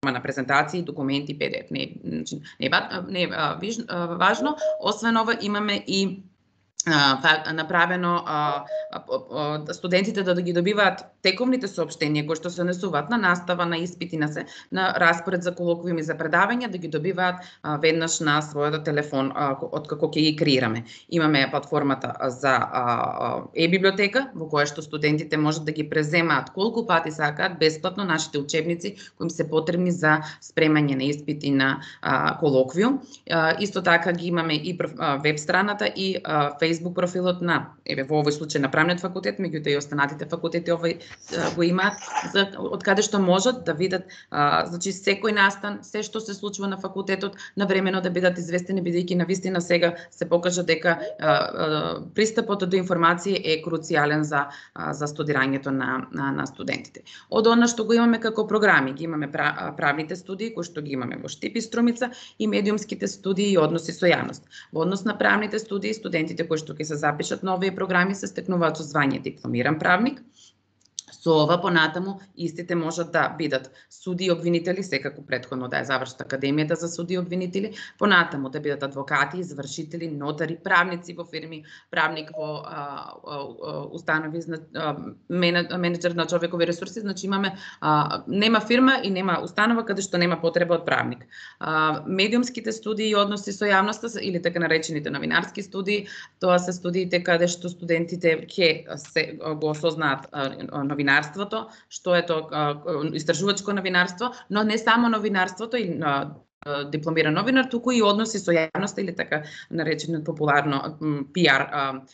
на презентации, документи, PDF. Не е важно. Освен ова имаме и направено студентите да ги добиваат тековните соопштенија кои што се однесуваат на настава, на испити, на распоред за колоквиуми, за предавања, да ги добиваат веднаш на својот телефон откако ќе ги креираме. Имаме платформата за е-библиотека во која што студентите можат да ги преземаат колку пати сакаат бесплатно нашите учебници кои им се потребни за спремање на испити на колоквиум. Исто така ги имаме и веб страната и Facebook профилот на, во овој случај на правниот факултет, меѓутоа и останатите факултети овој го имаат, од каде што можат да видат значи секој настан, се што се случува на факултетот, навремено да бидат известени, бидејќи навистина сега се покажа дека пристапот до информација е круцијален за студирањето на студентите. Од она што го имаме како програми, ги имаме правните студии кои што ги имаме во Штип и Струмица и медиумските студии и односи со јавност. Во однос на правните студии, студентите кои што ќе се запишат на овие програми се стекнуваат со звање дипломиран правник. Со ова понатаму истите можат да бидат суди и обвинители, секако претходно да ја завршат академијата за суди и обвинители, понатаму да бидат адвокати, извршители, нотари, правници во фирми, правник во установи, менеджер на човекови ресурси, значи имаме нема фирма и нема установа каде што нема потреба од правник. Медиумските студии и односи со јавноста или така наречените новинарски студии, тоа се студиите каде што студентите ќе се го осознаат новинарството, што е тоа истражувачко новинарство, но не само новинарството и дипломиран новинар, туку и односи со јавноста или така наречено популарно PR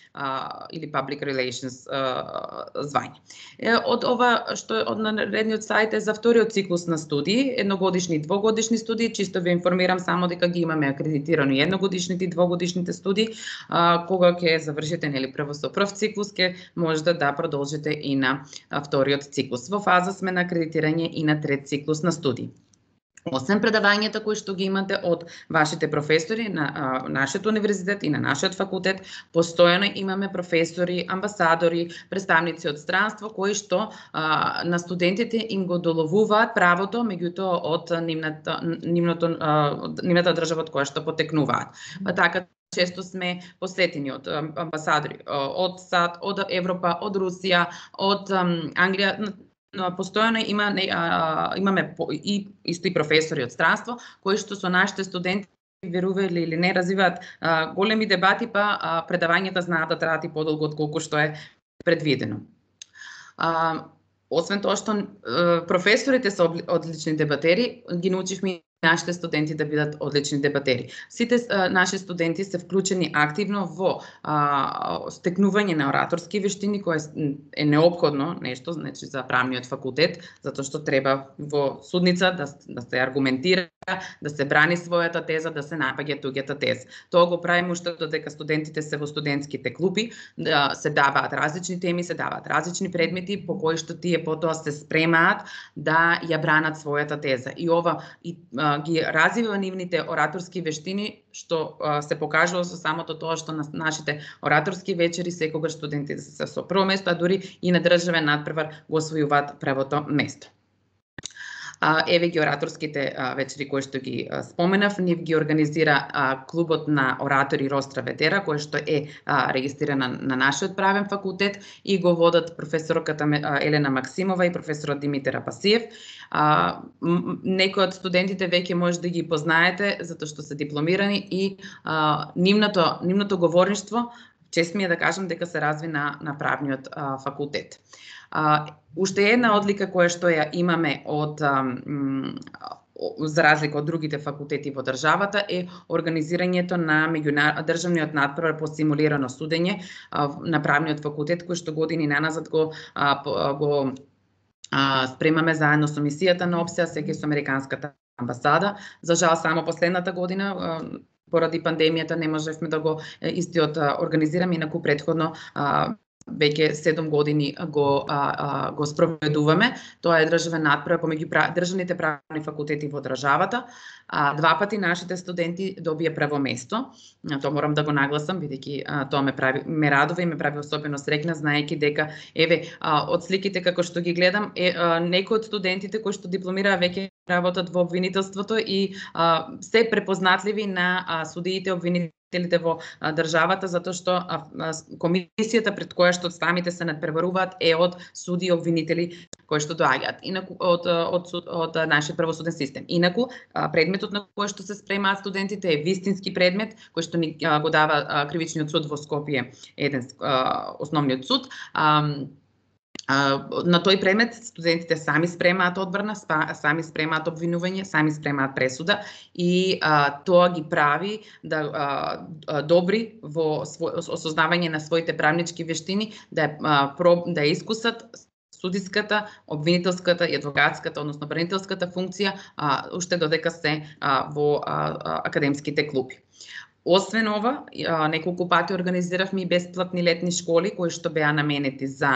или public relations звање. Од ова што од наредниот сајт е за вториот циклус на студии, едногодишни и двогодишни студии, чисто ве информирам само дека ги имаме акредитирани едногодишните и двогодишните студии, кога ќе завршите нели прво со прв циклус, ќе можете да продолжите и на вториот циклус. Во фаза сме на акредитирање и на трет циклус на студии. Освен предавањата кои што ги имате од вашите професори на нашиот универзитет и на нашиот факултет, постојано имаме професори, амбасадори, представници од странство кои што на студентите им го доловуваат правото, меѓутоа од нивната држава од која што потекнуваат. Па така често сме посетени од амбасадори од САД, од Европа, од Русија, од Англија. Но постојано имаме и исти професори од странство кои што со нашите студенти, верували или не, развиваат големи дебати, па предавањата знаат да траат и подолго од колку што е предвидено. Освен тоа што професорите се одлични дебатери, ги научивме нашите студенти да бидат одлични дебатери. Сите наши студенти се вклучени активно во стекнување на ораторски вештини, кое е неопходно нешто, значи за правниот факултет, затоа што треба во судница да се аргументира, да се брани својата теза, да се напаѓа туѓата теза. Тоа го правиме уште додека студентите се во студентските клуби, да се даваат различни теми, се даваат различни предмети по кои што тие потоа се спремаат да ја бранат својата теза. И ова ги развива нивните ораторски вештини, што се покажува со самото тоа што на нашите ораторски вечери секогаш студентите се со прво место, а дури и на државен надпревар го освојуваат првото место. Еве ги ораторските вечери кои што ги споменав, нив ги организира клубот на оратори Ростра Ветера, кој што е регистрирана на нашиот правен факултет и го водат професорката Елена Максимова и професорот Димитар Апасиев. Некои од студентите веќе може да ги познаете затоа што се дипломирани и нивното говорништво, чест ми е да кажам дека се разви на правниот факултет. Уште една одлика која што ја имаме за разлика од другите факултети во државата е организирањето на државниот надпревар по симулирано судење на правниот факултет, кој што години наназад го спремаме заедно со мисијата на ОПСЕ, секој со Американската амбасада. За жал само последната година поради пандемијата не можевме да го истиот организираме, инаку претходно веќе 7 години го спроведуваме. Тоа е државен надпревар помеѓу државните правни факултети во државата. Два пати нашите студенти добија прво место. Тоа морам да го нагласам, бидејќи тоа ме радува и ме прави особено среќна, знаејќи дека еве од сликите како што ги гледам, некои од студентите кои што дипломираа веќе работат во обвинителството и се препознатливи на судиите обвинителите во државата, затоа што комисијата пред која што самите се надпреваруваат е од суди и обвинители кои што доаѓаат инаку од нашиот правосуден систем. Инаку предметот на кој што се спремаат студентите е вистински предмет кој што ни го дава кривичниот суд во Скопје, еден основниот суд. На тој предмет студентите сами спремаат одбрана, сами спремаат обвинување, сами спремаат пресуда и тоа ги прави да добри во осознавање на своите правнички вештини, да искусат судиската, обвинителската и адвокатската, односно бранителската функција, уште додека се во академските клупи. Освен ова, неколку пати организиравме и бесплатни летни школи кои што беа наменети за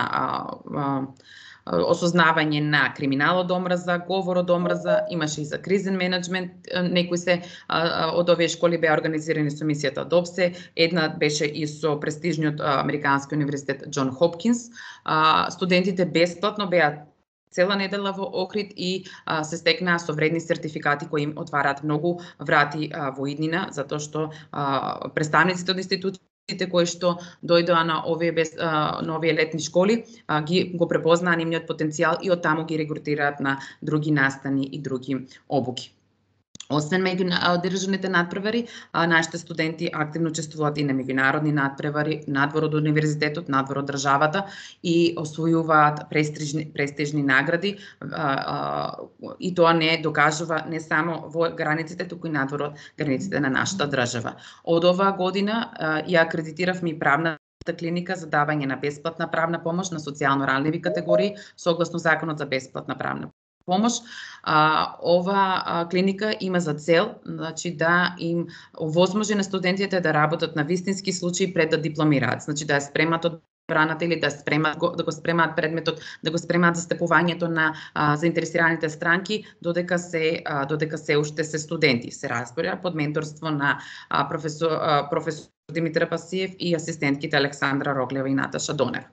осознавање на криминал од омраза, говор од омраза, имаше и за кризен менеджмент, некои од овие школи беа организирани со мисијата ДОПСЕ, една беше и со престижниот Американски универзитет Џон Хопкинс. Студентите бесплатно беа цела недела во Охрид и се стекнаа со вредни сертификати кои им отвараат многу врати во иднина, затоа што представниците од институциите кои што дојдоа на овие летни школи го препознаа нивниот потенцијал и оттаму ги регрутираат на други настани и други обуки. Освен меѓудржавните надпревари, нашите студенти активно учествуваат и на меѓународни надпревари надвор од универзитетот, надвор од државата и освојуваат престижни награди и тоа не докажува не само во границите, туку и надвор од границите на нашата држава. Од оваа година ја акредитиравме и правната клиника за давање на бесплатна правна помош на социјално ранливи категории согласно Законот за бесплатна правна помош. Ова клиника има за цел, значи, да им овозможи на студентите да работат на вистински случаи пред да дипломираат, значи да ја спремат одбраната или да го спремаат предметот, да го спремаат застапувањето на заинтересираните странки додека се уште се студенти. Се разбира под менторство на професор Димитар Пасиев и асистентките Александра Роглева и Наташа Донев.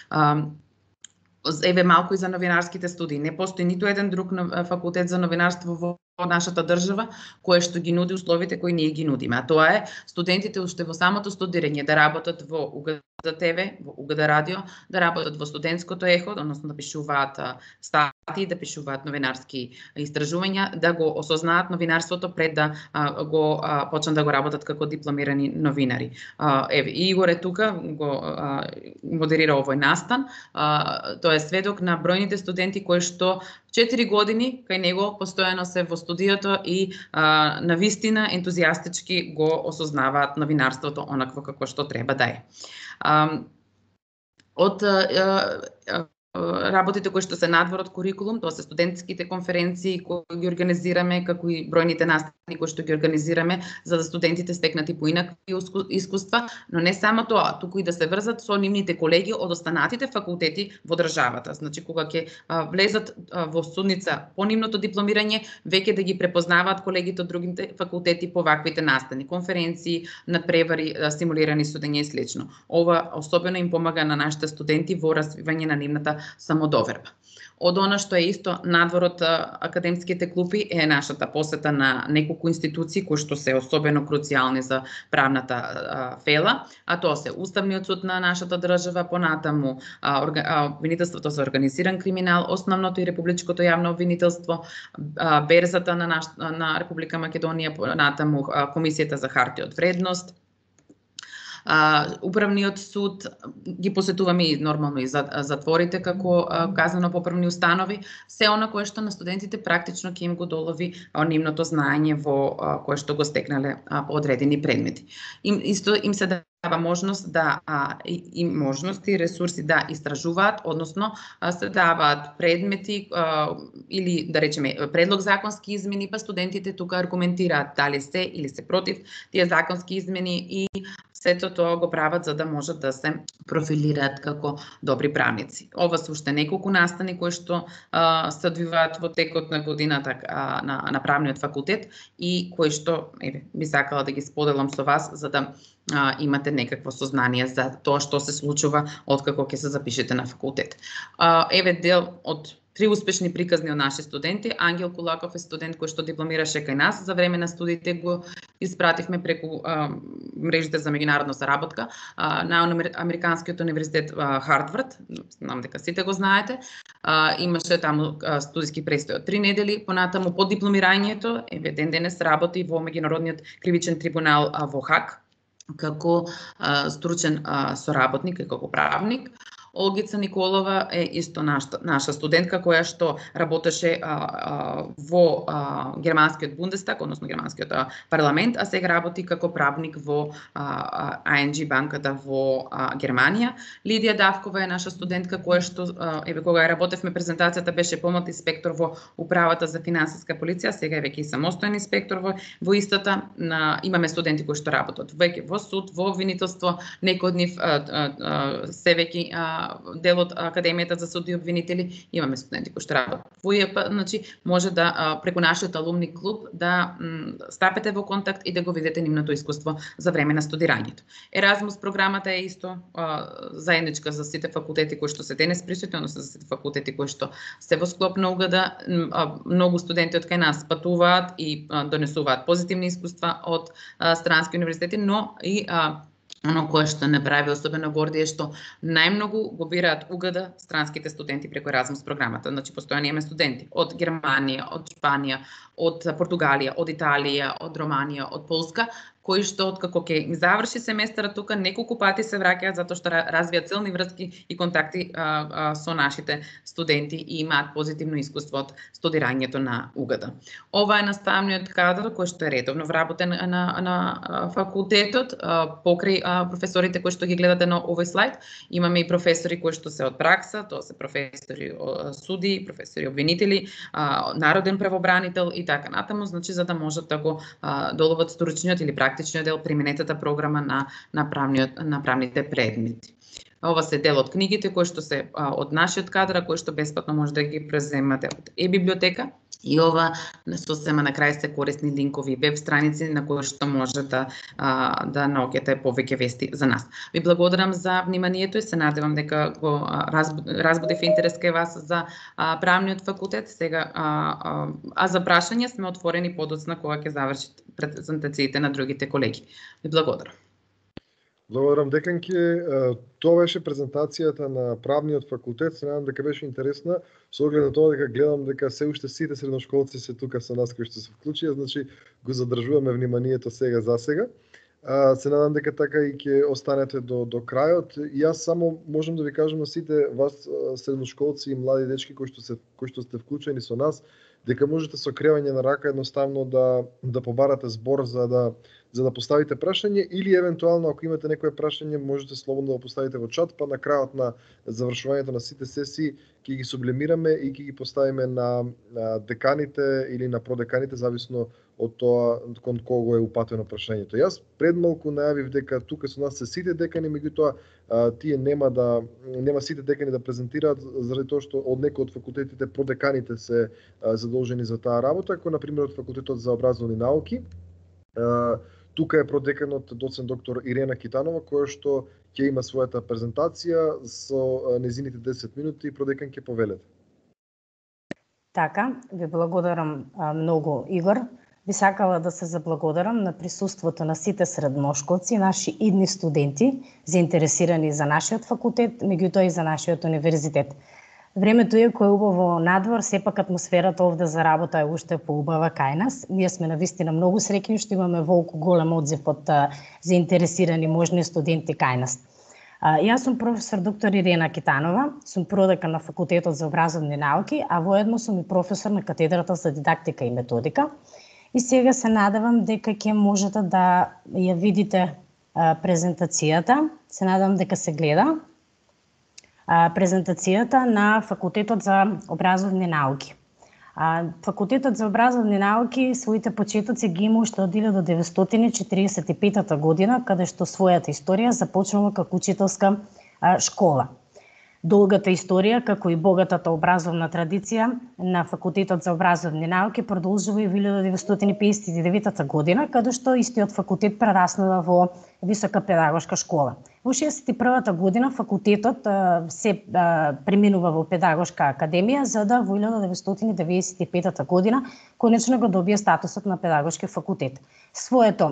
Еве малку и за новинарските студии. Не постои ниту еден друг факултет за новинарство во нашата држава кој што ги нуди условите кои ние ги нудиме. А тоа е студентите уште во самото студирање да работат во УГД ТВ, во УГД радио, да работат во студентското ехо, односно да пишуваат статии, да пишуваат новинарски истражувања, да го осознаат новинарството пред да го почнат да го работат како дипломирани новинари. Еве Игоре тука го модерира овој настан. Тоа е сведок на бројните студенти кои што 4 години кај него постојано се во студиото и на вистина ентузијастички го осознаваат новинарството онакво како што треба да е. Од работите кои што се надвор од курикулум, тоа се студентските конференции кои ги организираме, како и бројните настани кои што ги организираме за да студентите стекнат и поинакви искуства, но не само тоа, туку и да се врзат со нивните колеги од останатите факултети во државата. Значи кога ќе влезат во судница по нивното дипломирање, веќе да ги препознаваат колегите од другите факултети по ваквите настани, конференции, надпревари, стимулирани судење и слично. Ова особено им помага на нашите студенти во развивање на нивната самодоверба. Од она што е исто надвор од академските клупи е нашата посета на неколку институции кои што се особено круцијални за правната фела, а тоа се Уставниот суд на нашата држава, понатаму обвинителството за организиран криминал, основното и републичкото јавно обвинителство, берзата на Република Македонија, понатаму Комисијата за хартија од вредност, Управниот суд, ги посетуваме и нормално и затворите како казнено-поправни установи, се она кое што на студентите практично ќе им го долови нивното знаење во кое што го стекнале по одредени предмети. Им се дава можност можности и ресурси да истражуваат, односно се даваат предмети или да речеме предлог законски измени, па студентите тука аргументираат дали се или се против тие законски измени и сето тоа го прават за да можат да се профилираат како добри правници. Ова се уште неколку настани кои што се одвиваат во текот на годината на правниот факултет и кои што би сакала да ги споделам со вас за да имате некакво сознание за тоа што се случува откако ќе се запишете на факултет. Еве дел од 3 успешни приказни од наши студенти. Ангел Кулаков е студент кој што дипломираше кај нас, за време на студиите го испративме преку мрежите за меѓународна соработка на Американскиот универзитет Хартвард, знам дека сите го знаете. Имаше таму студиски престој од 3 недели, понатаму по дипломирањето ден денес работи во меѓународниот кривичен трибунал во Хаг како стручен соработник и како правник. Олгица Николова е исто наша студентка која што работеше во германскиот Бундестаг, односно германскиот парламент, а сега работи како правник во ING банката во Германија. Лидија Давкова е наша студентка која што кога ја работевме презентацијата беше помлади инспектор во управата за финансиска полиција, сега е веќе и самостоен инспектор во истата. Имаме студенти кои што работат веќе во суд, во обвинителство, некои од нив се веќе дел од Академијата за суд и обвинители. Имаме студенти кои што работат во ИЕП, значи може да преку нашиот алумни клуб да стапете во контакт и да го видите нивното искуство за време на студирањето. Еразмус програмата е исто заедничка за сите факултети кои што се денес присутни, односно за сите факултети кои што се во склоп на УГД. Многу студенти од кај нас патуваат и донесуваат позитивни искуства од странски универзитети, но и оно кое што не прави особено горди е што најмногу го бираат УГД странските студенти преку Еразмус програмата. Значи постојано имаме студенти од Германија, од Шпанија, од Португалија, од Италија, од Романија, од Полска, кои што откако ќе им заврши семестарот тука неколку пати се враќаат затоа што развијат силни врски и контакти со нашите студенти и имаат позитивно искуство од студирањето на УГД. Ова е наставниот кадар кој што е редовно вработен на факултетот покрај професорите кои што ги гледате на овој слайд. Имаме и професори кои што се од пракса, тоа се професори суди, професори обвинители, народен правобранител и така натаму, значи за да можат да го доловат стручниот или практичниот дел применетата програма на правните предмети. Ова се дел од книгите кои што се од нашиот кадар, кои што бесплатно може да ги преземате од е-библиотека. И ова сосема на крај се корисни линкови веб страници на кои што може да наоѓате повеќе вести за нас. Ви благодарам за вниманието и се надевам дека го разбудив интерес кај вас за правниот факултет. Сега за прашања сме отворени подоцна кога ќе завршат презентациите на другите колеги. Ви благодарам. Благодарам, деканке. Тоа беше презентацијата на правниот факултет. Се надам дека беше интересна. Со оглед на тоа дека гледам дека се уште сите средношколци се тука со нас кои што се вклучија, значи го задржуваме вниманието сега за сега. Се надам дека така и ќе останете до крајот. И јас само можам да ви кажам на сите вас средношколци и млади дечки кои што сте вклучени со нас, дека можете со кревање на рака едноставно да побарате збор за да поставите прашање или евентуално ако имате некое прашање можете слободно да поставите во чат, па на крајот на завршувањето на сите сесии ќе ги сублимираме и ќе ги поставиме на деканите или на продеканите зависно од тоа кон кого е упатено прашањето. Јас пред малку најавив дека тука со нас се сите декани, меѓутоа тие нема сите декани да презентираат заради тоа што од некои од факултетите продеканите се задолжени за таа работа, како на пример од факултетот за образовни науки. Тука е продеканот доцент доктор Ирена Китанова, која што ќе има својата презентација со незините 10 минути. Продекан ќе повелете. Така, ви благодарам многу, Игор. Би сакала да се заблагодарам на присуството на сите средношколци, наши идни студенти, заинтересирани за нашиот факултет, меѓутоа и за нашиот универзитет. Времето е кој е убаво надвор, сепак атмосферата овде за работа е уште поубава кај нас. Ние сме навистина многу среќни што имаме волку голем одзив од заинтересирани можни студенти кај нас. Јас сум професор доктор Ирена Китанова, сум продекан на Факултетот за образовни науки, а воедно сум и професор на катедрата за дидактика и методика. И сега се надевам дека ќе можете да ја видите презентацијата. Се надевам дека се гледа. Презентацијата на Факултетот за образовни науки. Факултетот за образовни науки своите почетоци ги има уште од 1945 година, каде што својата историја започнала како учителска школа. Долгата историја, како и богатата образовна традиција на Факултетот за образовни науки продолжува и во 1959 година, каде што истиот факултет прераснува во Висока педагошка школа. Во 1961 година факултетот се преминува во Педагошка академија, за да во 1995 година конечно го добие статусот на педагошки факултет. Своето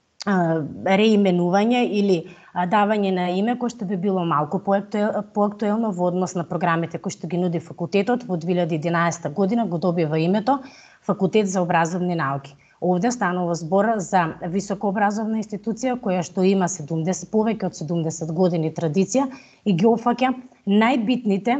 реименување или давање на име кој што би било малку поактуелно во однос на програмите кои што ги нуди факултетот, во 2011 година го добива името Факултет за образовни науки. Овде станува збор за високообразовна институција која што има повеќе од 70 години традиција и ги опфаќа најбитните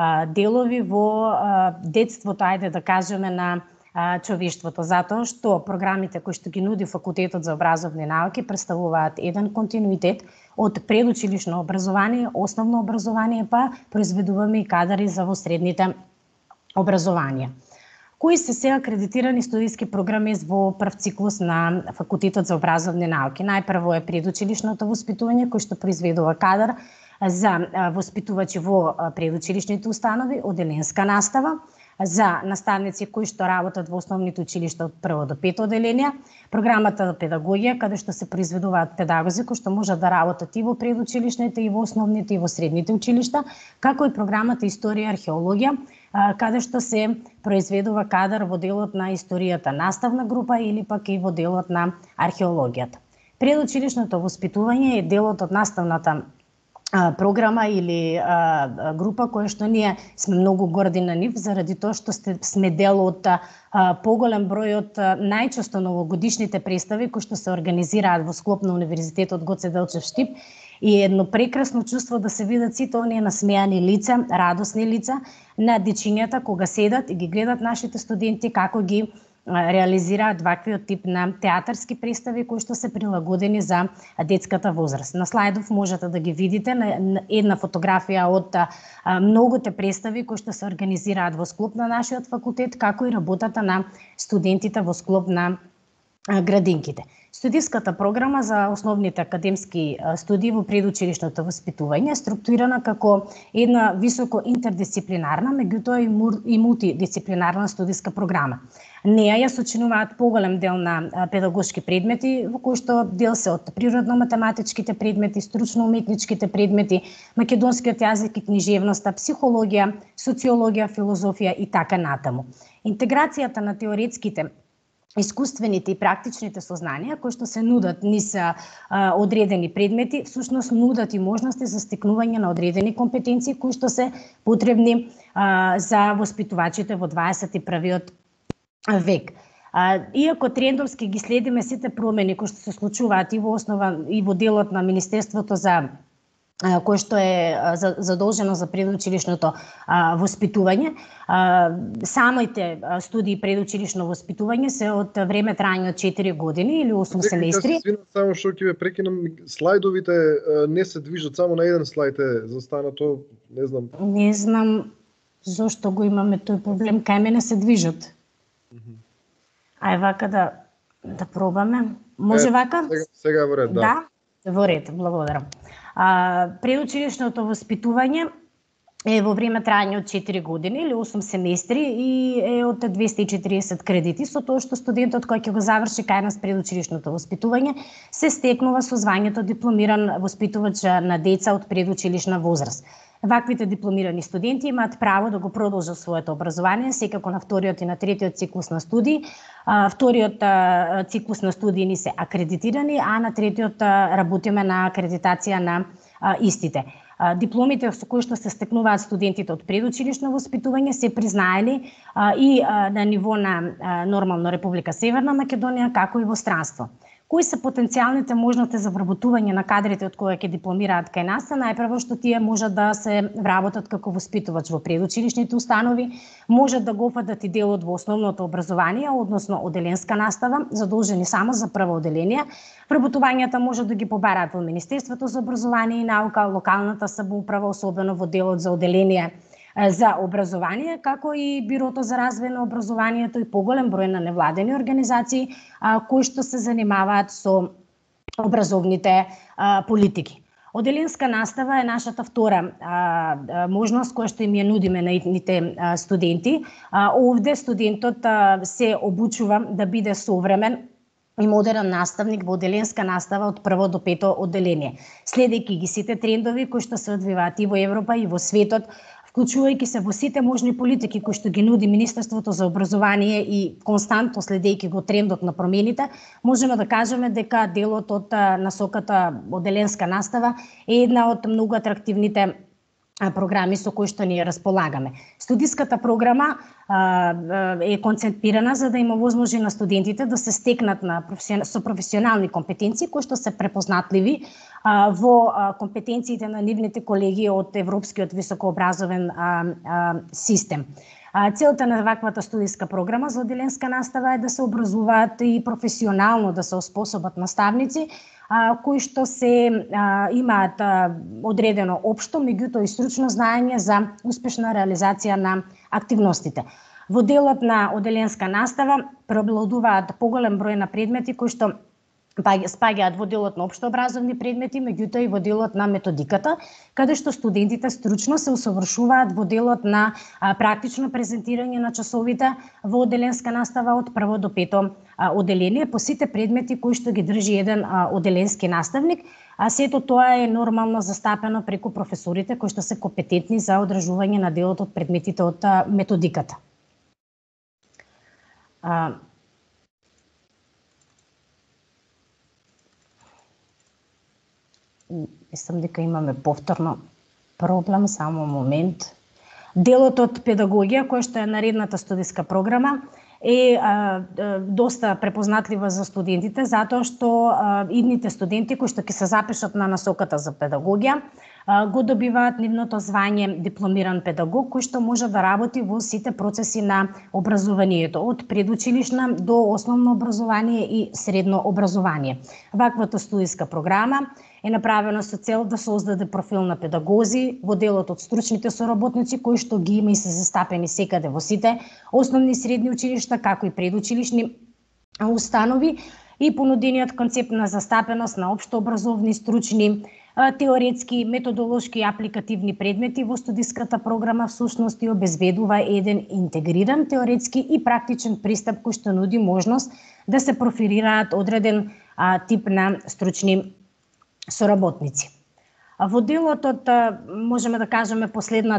делови во детството, ајде да кажеме, на човештвото, затоа што програмите кои што ги нуди Факултетот за образовни науки представуваат еден континуитет од предучилишно образование, основно образование, па произведуваме и кадари за во средните образование. Кои се акредитирани студиски програми во прв циклус на Факултетот за образовни науки? Најпрво е предучилишното воспитување, кој што произведува кадар за воспитувачи во предучилишните установи, оделенска настава, за наставници кои што работат во основните училишта од 1 до 5 оделенија, програмата за педагогија, каде што се произведуваат педагози кои што можат да работат и во предучилишните, и во основните, и во средните училишта, како и програмата Историја и археологија, каде што се произведува кадар во делот на историјата наставна група или пак и во делот на археологијата. Предучилишното воспитување е делот од наставната програма или група која што ние сме многу горди на нив, заради тоа што сме дел од поголем број од најчесто новогодишните представи кои што се организираат во склоп на Универзитетот Гоце Делчев Штип, и едно прекрасно чувство да се видат сите оние насмеани лица, радосни лица на дечињата кога седат и ги гледат нашите студенти како ги реализираат ваквиот тип на театарски представи кои што се прилагодени за детската возраст. На слайдов можете да ги видите на една фотографија од многуте представи кои што се организираат во склоп на нашиот факултет, како и работата на студентите во склоп на градинките. Студиската програма за основните академски студии во предучилишното воспитување е структурирана како една високо интердисциплинарна, меѓутоа и мултидисциплинарна студиска програма. Неја ја сочинуваат поголем дел на педагошки предмети, во кои што дел се од природно-математичките предмети, стручно-уметничките предмети, македонскиот јазик и книжевноста, психологија, социологија, филозофија и така натаму. Интеграцијата на теоретските, искуствените и практичните сознанија кои што се нудат низ одредени предмети, всушност нудат и можности за стекнување на одредени компетенции кои што се потребни за воспитувачите во 21-виот век. Иако трендовски ги следиме сите промени кои што се случуваат и во основа и во делот на Министерството за кој што е задолжено за предучилишното воспитување. Самите студии предучилишно воспитување се од време трајање од 4 години или 8 семестри. Само што ќе ве прекинам, слайдовите не се движат, само на еден слайд е застанато, не знам. Не знам зошто го имаме тој проблем, кај мене се движат. Ај вака да пробаме. Може вака? Сега во ред, да. Да, во ред, благодарам. Предучилишното воспитување е во време трајање од 4 години или 8 семестри и е од 240 кредити, со тоа што студентот кој ќе го заврши кај нас предучилишното воспитување се стекнува со звањето дипломиран воспитувач на деца од предучилишна возраст. Ваквите дипломирани студенти имаат право да го продолжат своето образование секако на вториот и на третиот циклус на студии. Вториот циклус на студии ни се акредитирани, а на третиот работиме на акредитација на истите. Дипломите со кои што се стекнуваат студентите од предучилишно воспитување се признаени и на ниво на нормално Република Северна Македонија, како и во странство. Кои се потенцијалните можности за вработување на кадрите од кои ќе дипломираат кај нас? Најпрво што тие можат да се вработат како воспитувач во предучилишните установи, можат да го опфатат и делот во основното образование, односно оделенска настава, задолжени само за прво оделение. Вработувањата можат да ги побараат во Министерството за образование и наука, локалната самоуправа, особено во делот за оделение за образование, како и Бирото за развој на образованието и поголем број на невладени организации кои што се занимаваат со образовните политики. Оделенска настава е нашата втора можност која што им ја нудиме на итните студенти. Овде студентот се обучува да биде современ и модерен наставник во оделенска настава од прво до пето оделение, следејќи ги сите трендови кои што се одвиваат и во Европа и во светот, вклучувајќи се во сите можни политики кои што ги нуди Министерството за образование и константно следејќи го трендот на промените, можеме да кажеме дека делот од насоката оделенска настава е една од многу атрактивните програми со кои што ние располагаме. Студиската програма е концепирана за да има возможност на студентите да се стекнат со професионални компетенции кои што се препознатливи во компетенциите на нивните колеги од Европскиот високообразовен систем. Целта на ваквата студиска програма за оделенска настава е да се образуваат и професионално да се оспособат наставници кои што имаат одредено општо, меѓутоа и стручно знаење за успешна реализација на активностите. Во делот на оделенска настава преобладуваат поголем број на предмети кои што спаѓаат во делот на општообразовни предмети, меѓутоа и во делот на методиката, каде што студентите стручно се усовршуваат во делот на практично презентирање на часовите во оделенска настава од прво до пето оделение по сите предмети кои што ги држи еден оделенски наставник, а сето тоа е нормално застапено преку професорите кои што се компетентни за одржување на делот од предметите од методиката. Мислам дека имаме повторно проблем, само момент. Делот од педагогија, која што е наредната студиска програма, е доста препознатлива за студентите, затоа што идните студенти кои што ќе се запишат на насоката за педагогија, го добиваат нивното звање дипломиран педагог, кој што може да работи во сите процеси на образованието, од предучилишна до основно образование и средно образование. Ваквата студиска програма е направена со цел да создаде профил на педагози во делот од стручните соработници кои што ги има и се застапени секаде во сите основни и средни училишта, како и предучилишни установи, и понудениот концепт на застапеност на општообразовни, стручни, теоретски, методолошки и апликативни предмети во студиската програма всушност и обезбедува еден интегриран теоретски и практичен пристап кој што нуди можност да се профилираат одреден тип на стручни соработници. Во делот од, можеме да кажеме,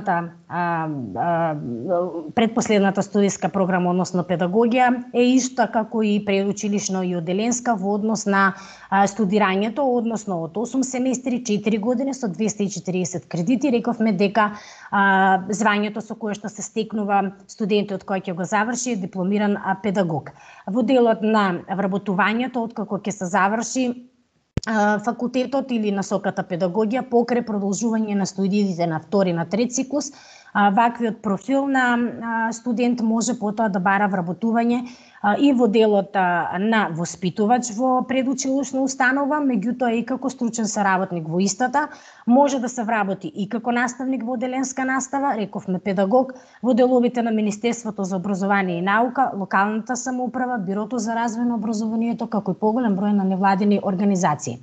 предпоследната студиска програма, односно педагогија, е иста како и предучилишно и оделенска во однос на студирањето, односно од 8 семестри, 4 години со 240 кредити. Рековме дека звањето со кое што се стекнува студентот кој ќе го заврши е дипломиран педагог. Во делот на вработувањето, откако ќе се заврши факултетот или насоката педагогија покрај продолжување на студиите на втори, на трет циклус, ваквиот профил на студент може потоа да бара вработување и во делот на воспитувач во предучилишна установа, меѓутоа и како стручен соработник во истата, може да се вработи и како наставник во оделенска настава, рековме педагог, во деловите на Министерството за образование и наука, локалната самоуправа, Бирото за развој на образованието, како и поголем број на невладини организации.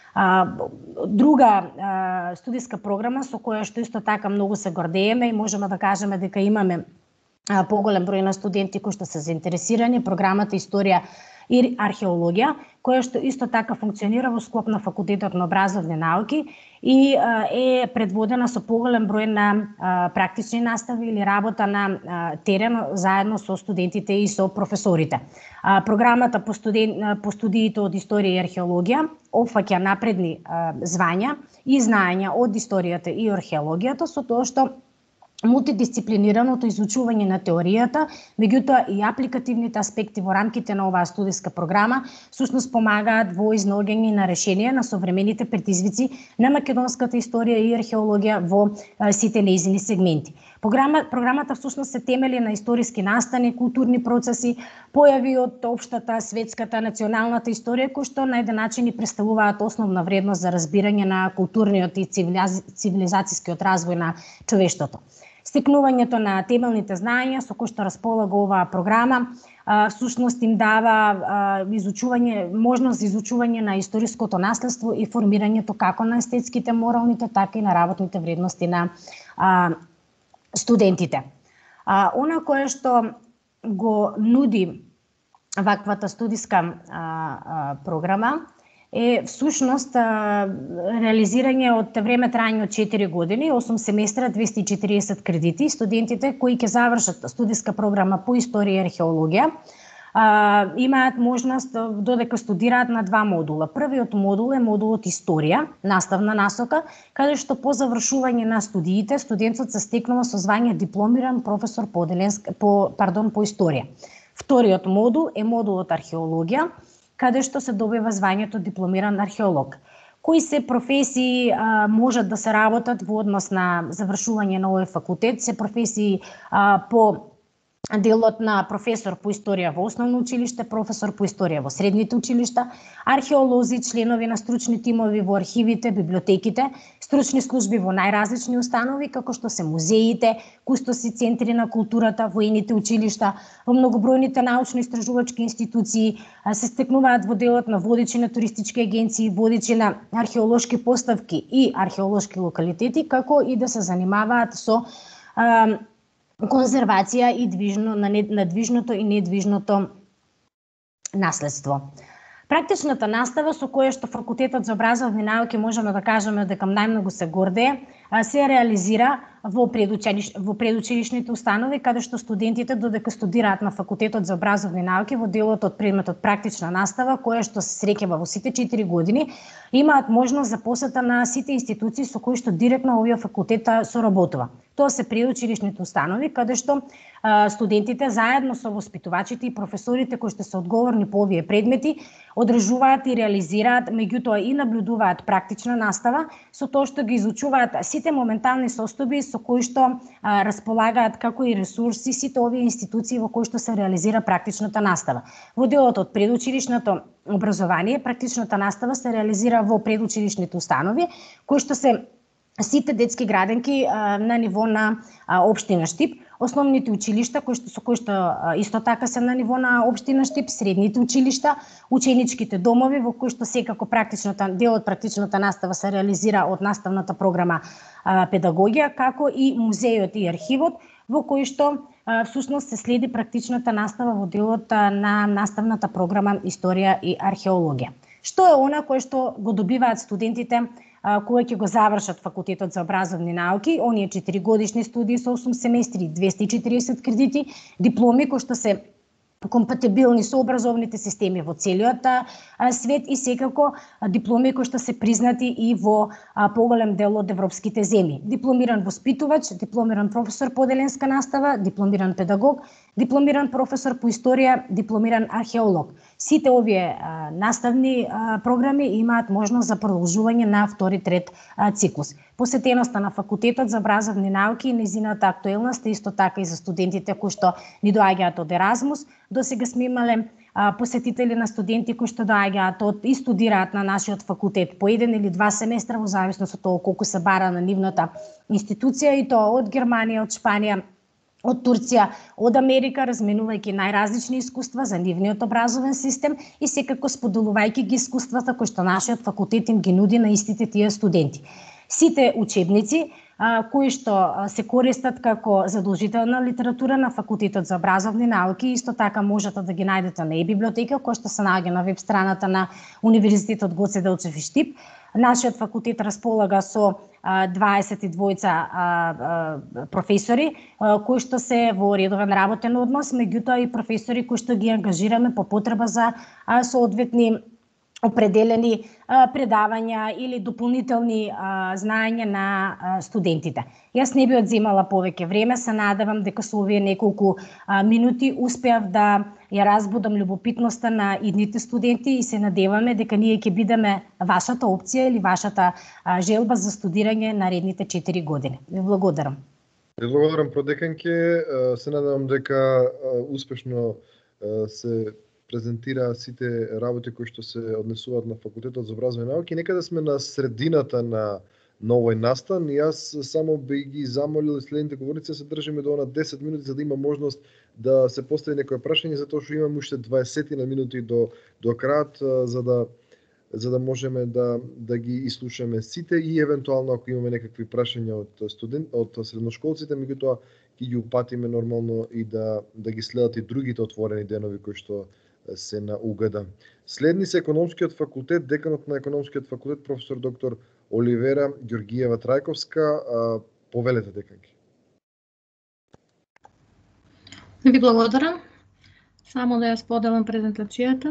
Друга студиска програма со која што исто така многу се гордееме и можеме да кажеме дека имаме поголем број на студенти кои што се заинтересирани, програмата Историја и археологија, која што исто така функционира во склоп на Факултетот на образовни науки и е предводена со поголем број на практични настави или работа на терен заедно со студентите и со професорите. Програмата по студиите од Историја и археологија опфаќа напредни звања и знаења од историјата и археологијата, со тоа што мултидисциплинираното изучување на теоријата, меѓутоа и апликативните аспекти во рамките на оваа студиска програма всушност помагаат во изнаоѓање на решенија на современите предизвици на македонската историја и археологија во сите нејзини сегменти. Програмата всушност се темели на историски настани, културни процеси, појави од општата, светската, националната историја, кои што на еден начин ни представуваат основна вредност за разбирање на културниот и цивилизацијскиот развој на човештвото. Стекнувањето на темелните знаења со кои што располага оваа програма всушност им дава можност за изучување на историското наследство и формирањето како на естетските, моралните, така и на работните вредности на студентите. Она кое што го нуди ваквата студиска програма е всушност реализирање од време трајање од 4 години, 8 семестра, 240 кредити. Студентите кои ќе завршат студиска програма по историја и археологија имаат можност додека студираат на 2 модула. Првиот модул е модулот историја, наставна насока, каде што по завршување на студиите студентот се стекнува со звање дипломиран професор по историја. Вториот модул е модулот археологија, каде што се добива звањето дипломиран археолог. Кои се професии можат да се работат во однос на завршување на овој факултет? Се професии по делот на професор по историја во основно училиште, професор по историја во средните училишта, археолози, членови на стручни тимови во архивите, библиотеките, стручни служби во најразлични установи, како што се музеите, кустоси, центри на културата, воените училишта, во многобројните научно-истражувачки институции, се стекнуваат во делот на водичи на туристички агенции, водичи на археолошки поставки и археолошки локалитети, како и да се занимаваат со конзервација и на движното и недвижното наследство. Практичната настава со која што факултетот за образовни науки можеме да кажеме дека најмногу се гордее, се реализира во предучилишните установи, каде што студентите додека студираат на факултетот за образовни науки во делот од предметот практична настава, која што се среќава во сите 4 години, имаат можност за посета на сите институции со кои што директно овие факултета соработува. Тоа се предучилишните установи, каде што студентите заедно со воспитувачите и професорите кои што се одговорни по овие предмети одржуваат и реализираат, меѓутоа и наблюдуваат практична настава со тоа што ги изучуваат сите моментални состојби со кои што располагаат како и ресурси сите овие институции во кои што се реализира практичната настава. Во делот од предучилишното образование, практичната настава се реализира во предучилишните установи, кои што се сите детски градинки на ниво на општина Штип, основните училишта со кои што исто така се на ниво на општина Штип, средните училишта, ученичките домови во кои што секако дел од практичната настава се реализира од наставната програма педагогија, како и музејот и архивот во кои што всушност се следи практичната настава во делот на наставната програма историја и археологија. Што е она кое што го добиваат студентите кои ќе го завршат факултетот за образовни науки, оние 4 годишни студии со 8 семестри, 240 кредити, дипломи кои што се компатибилни со образовните системи во целиот свет и секако дипломи кои што се признати и во поголем дел од европските земји. Дипломиран воспитувач, дипломиран професор по оделенска настава, дипломиран педагог, дипломиран професор по историја, дипломиран археолог. Сите овие наставни програми имаат можност за продолжување на втори, трет циклус. Посетеноста на факултетот за образовни науки и незината актуелност е исто така и за студентите кои што ни доаѓаат од Еразмус. До сега сме имале посетители на студенти кои што доаѓаат и студираат на нашиот факултет по 1 или 2 семестра во зависност од тоа колку се бара на нивната институција, и тоа од Германија, од Шпанија, од Турција, од Америка, разменувајќи најразлични искуства за нивниот образовен систем и секако споделувајќи ги искуствата кои што нашиот факултет им ги нуди на истите тие студенти. Сите учебници кои што се користат како задолжителна литература на факултетот за образовни науки, исто така можете да ги најдете на e-библиотека која што се наоѓа на веб страната на Универзитетот Гоце Делчев и Штип. Нашиот факултет располага со 22 професори кои што се во редовен работен однос, меѓутоа и професори кои што ги ангажираме по потреба за соодветни определени предавања или дополнителни знаења на студентите. Јас не би одземала повеќе време, се надевам дека со овие неколку минути успеав да ја разбудам љубопитноста на идните студенти и се надеваме дека ние ќе бидеме вашата опција или вашата желба за студирање наредните 4 години. Ви благодарам. Ви благодарам, продеканке. Се надевам дека успешно се презентира сите работи кои што се однесуваат на факултетот за образовни науки. Нека да сме на средината на на овој настан. И јас само би ги замолил следните говорници да се држиме до 10 минути за да има можност да се постави некој прашање, затоа што имам уште 20 на минути до крајот, за да можеме да ги изслушаме сите и евентуално ако имаме некакви прашања од средношколците, меѓутоа ќе ги упатиме нормално и да ги следат и другите отворени денови кои што се на УГД. Следни се економскиот факултет, деканот на економскиот факултет професор доктор Оливера Ѓоргиева Трајковска. Повелете, деканки. Ви благодарам. Само да ја споделам презентацијата.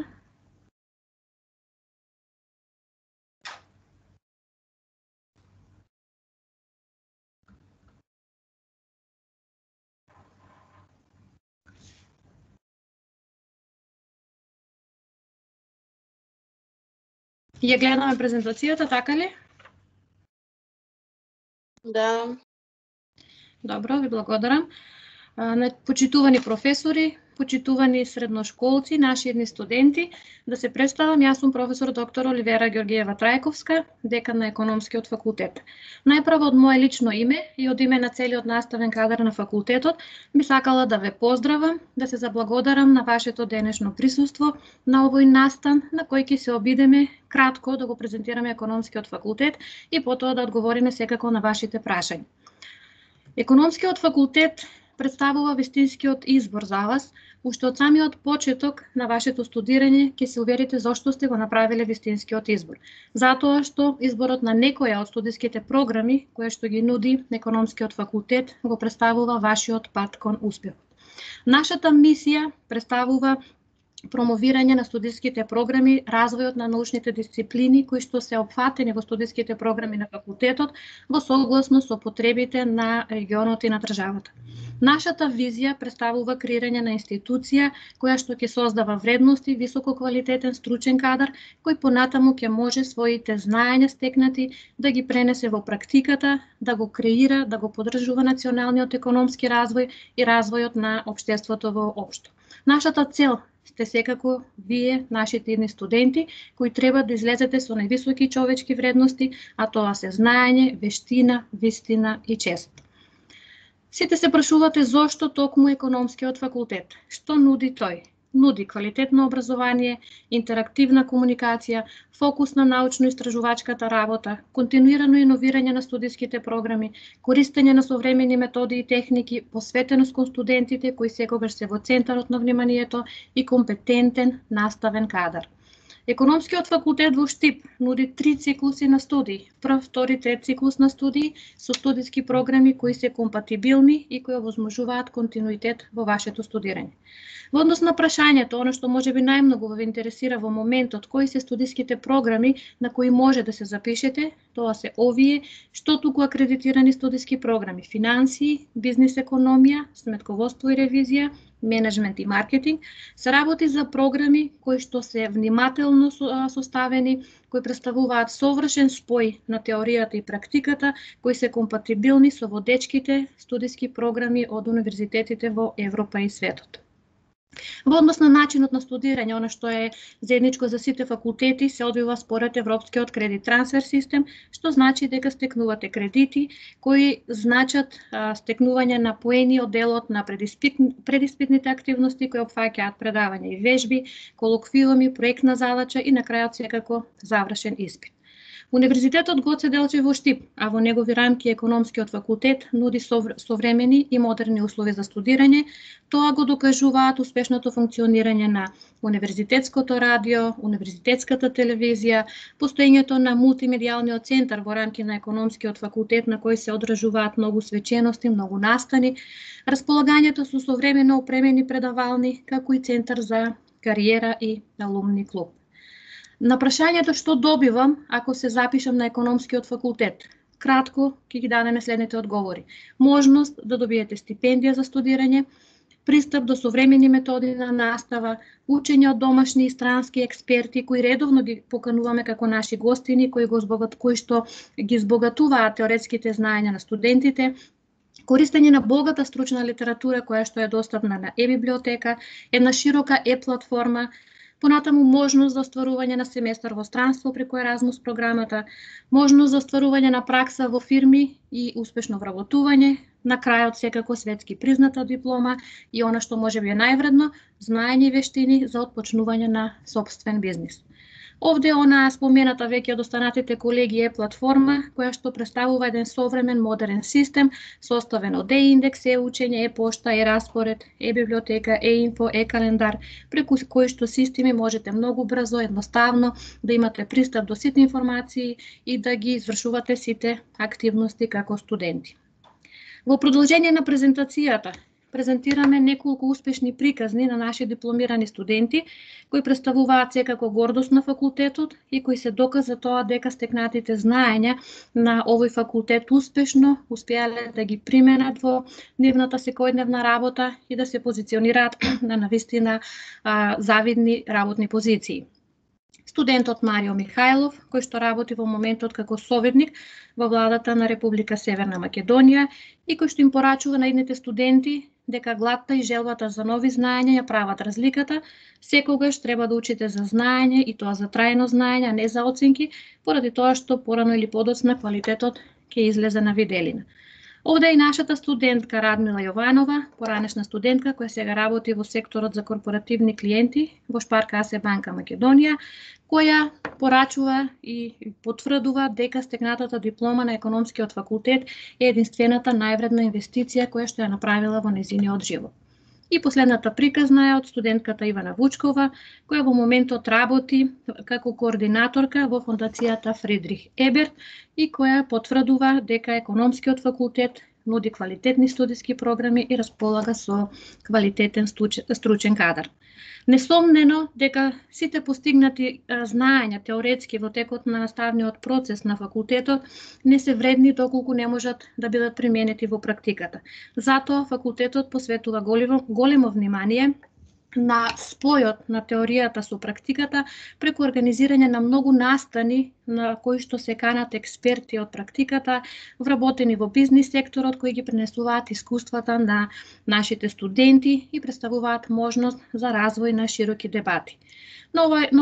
Ја гледаме презентацијата, така ли? Да. Добро, ви благодарам. Почитувани професори, почитувани средношколци, наши едни студенти, да се представам, јас сум професор доктор Оливера Ѓоргиева Трајковска, декан на економскиот факултет. Најпрво од мое лично име и од име на целиот наставен кадар на факултетот, би сакала да ве поздравам, да се заблагодарам на вашето денешно присуство на овој настан, на кој ќе се обидеме кратко да го презентираме економскиот факултет и потоа да одговориме секако на вашите прашања. Економскиот факултет представува вистинскиот избор за вас, уште од самиот почеток на вашето студирање ќе се уверите зошто сте го направиле вистинскиот избор. Затоа што изборот на некоја од студиските програми, кои што ги нуди економскиот факултет, го представува вашиот пат кон успехот. Нашата мисија представува промовирање на студиските програми, развојот на научните дисциплини кои што се опфатени во студиските програми на факултетот во согласно со потребите на регионот и на државата. Нашата визија представува креирање на институција која што ќе создава вредности, висококвалитетен стручен кадар кој понатаму ќе може своите знаења стекнати да ги пренесе во практиката, да го креира, да го поддржува националниот економски развој и развојот на општеството во општо. Нашата цел сте секако вие, нашите едни студенти, кои треба да излезете со највисоки човечки вредности, а тоа се знаење, вештина, вистина и чест. Сите се прашувате зошто токму економскиот факултет. Што нуди тој? Нуди квалитетно образование, интерактивна комуникација, фокус на научно-истражувачката работа, континуирано иновирање на студиските програми, користење на современи методи и техники, посветеност кон студентите кои секогаш се во центарот на вниманието и компетентен наставен кадар. Економскиот факултет во Штип нуди 3 циклуси на студии. Прв, втори, трет циклус на студии со студиски програми кои се компатибилни и кои овозможуваат континуитет во вашето студирање. Во однос на прашањето, оно што можеби најмногу ве интересира во моментот, кои се студиските програми на кои може да се запишете, тоа се овие што туку акредитирани студиски програми: финансии, бизнис економија, сметководство и ревизија, менеджмент и маркетинг, се работи за програми кои што се внимателно составени, кои представуваат совршен спој на теоријата и практиката, кои се компатибилни со водечките студиски програми од универзитетите во Европа и светот. Во однос на начинот на студирање, она што е заедничко за сите факултети, се одвива според Европскиот кредит трансфер систем, што значи дека стекнувате кредити кои значат стекнување на поени од делот на предиспитните активности кои опфаќаат предавање и вежби, колоквиуми, проектна задача и на крајот секако завршен испит. Универзитетот Гоце Делчев во Штип, а во негови рамки економскиот факултет нуди современи и модерни услови за студирање. Тоа го докажуваат успешното функционирање на универзитетското радио, универзитетската телевизија, постоењето на мултимедијалниот центар во рамки на економскиот факултет на кој се одржуваат многу свечености, многу настани, располагањето со современо опремени предавални, како и центар за кариера и алумни клуб. На прашањето што добивам ако се запишам на економскиот факултет, кратко ќе ги дадеме следните одговори. Можност да добиете стипендија за студирање, пристап до современи методи на настава, учење од домашни и странски експерти кои редовно ги покануваме како наши гостини, кои што ги збогатуваат теоретските знаења на студентите, користење на богата стручна литература која што е достапна на е-библиотека, една широка е-платформа, Понатаму можност за остварување на семестар во странство преку Еразмус програмата, можност за остварување на пракса во фирми и успешно вработување, на крајот секако светски призната диплома и она што можеби е највредно, знаење и вештини за отпочнување на сопствен бизнис. Овде она спомената веќе од останатите колеги е платформа која што представува еден современ модерен систем составен од e-индекс, e-учење, e-пошта, e-распоред, e-библиотека, e-инфо, e-календар, преку кои што системи можете многу брзо, едноставно да имате пристап до сите информации и да ги извршувате сите активности како студенти. Во продолжение на презентацијата презентираме неколку успешни приказни на наши дипломирани студенти кои представуваат секако гордост на факултетот и кои се доказ за тоа дека стекнатите знаења на овој факултет успешно успеале да ги применат во нивната секојдневна работа и да се позиционираат на навистина завидни работни позиции. Студентот Марио Михајлов, кој што работи во моментот како советник во владата на Република Северна Македонија и кој што им порачува на идните студенти дека гладта и желбата за нови знаења ја прават разликата, секогаш треба да учите за знаење и тоа за трајно знаење, а не за оценки, поради тоа што порано или подоцна квалитетот ќе излезе на виделина. Овде е и нашата студентка Радмила Јованова, поранешна студентка која сега работи во секторот за корпоративни клиенти во Шпарк АС Банка Македонија, која порачува и потврдува дека стекнатата диплома на економскиот факултет е единствената највредна инвестиција која што ја направила во нејзиниот живот. И последната приказна е од студентката Ивана Вучкова, која во моментот работи како координаторка во фондацијата Фридрих Еберт и која потврдува дека економскиот факултет нуди квалитетни студиски програми и располага со квалитетен стручен кадар. Несомнено дека сите постигнати знаења теоретски во текот на наставниот процес на факултетот не се вредни доколку не можат да бидат применети во практиката. Затоа факултетот посветува големо внимание на спојот на теоријата со практиката преку организирање на многу настани на кои што се канат експерти од практиката, вработени во бизнис секторот, кои ги пренесуваат искуствата на нашите студенти и представуваат можност за развој на широки дебати. На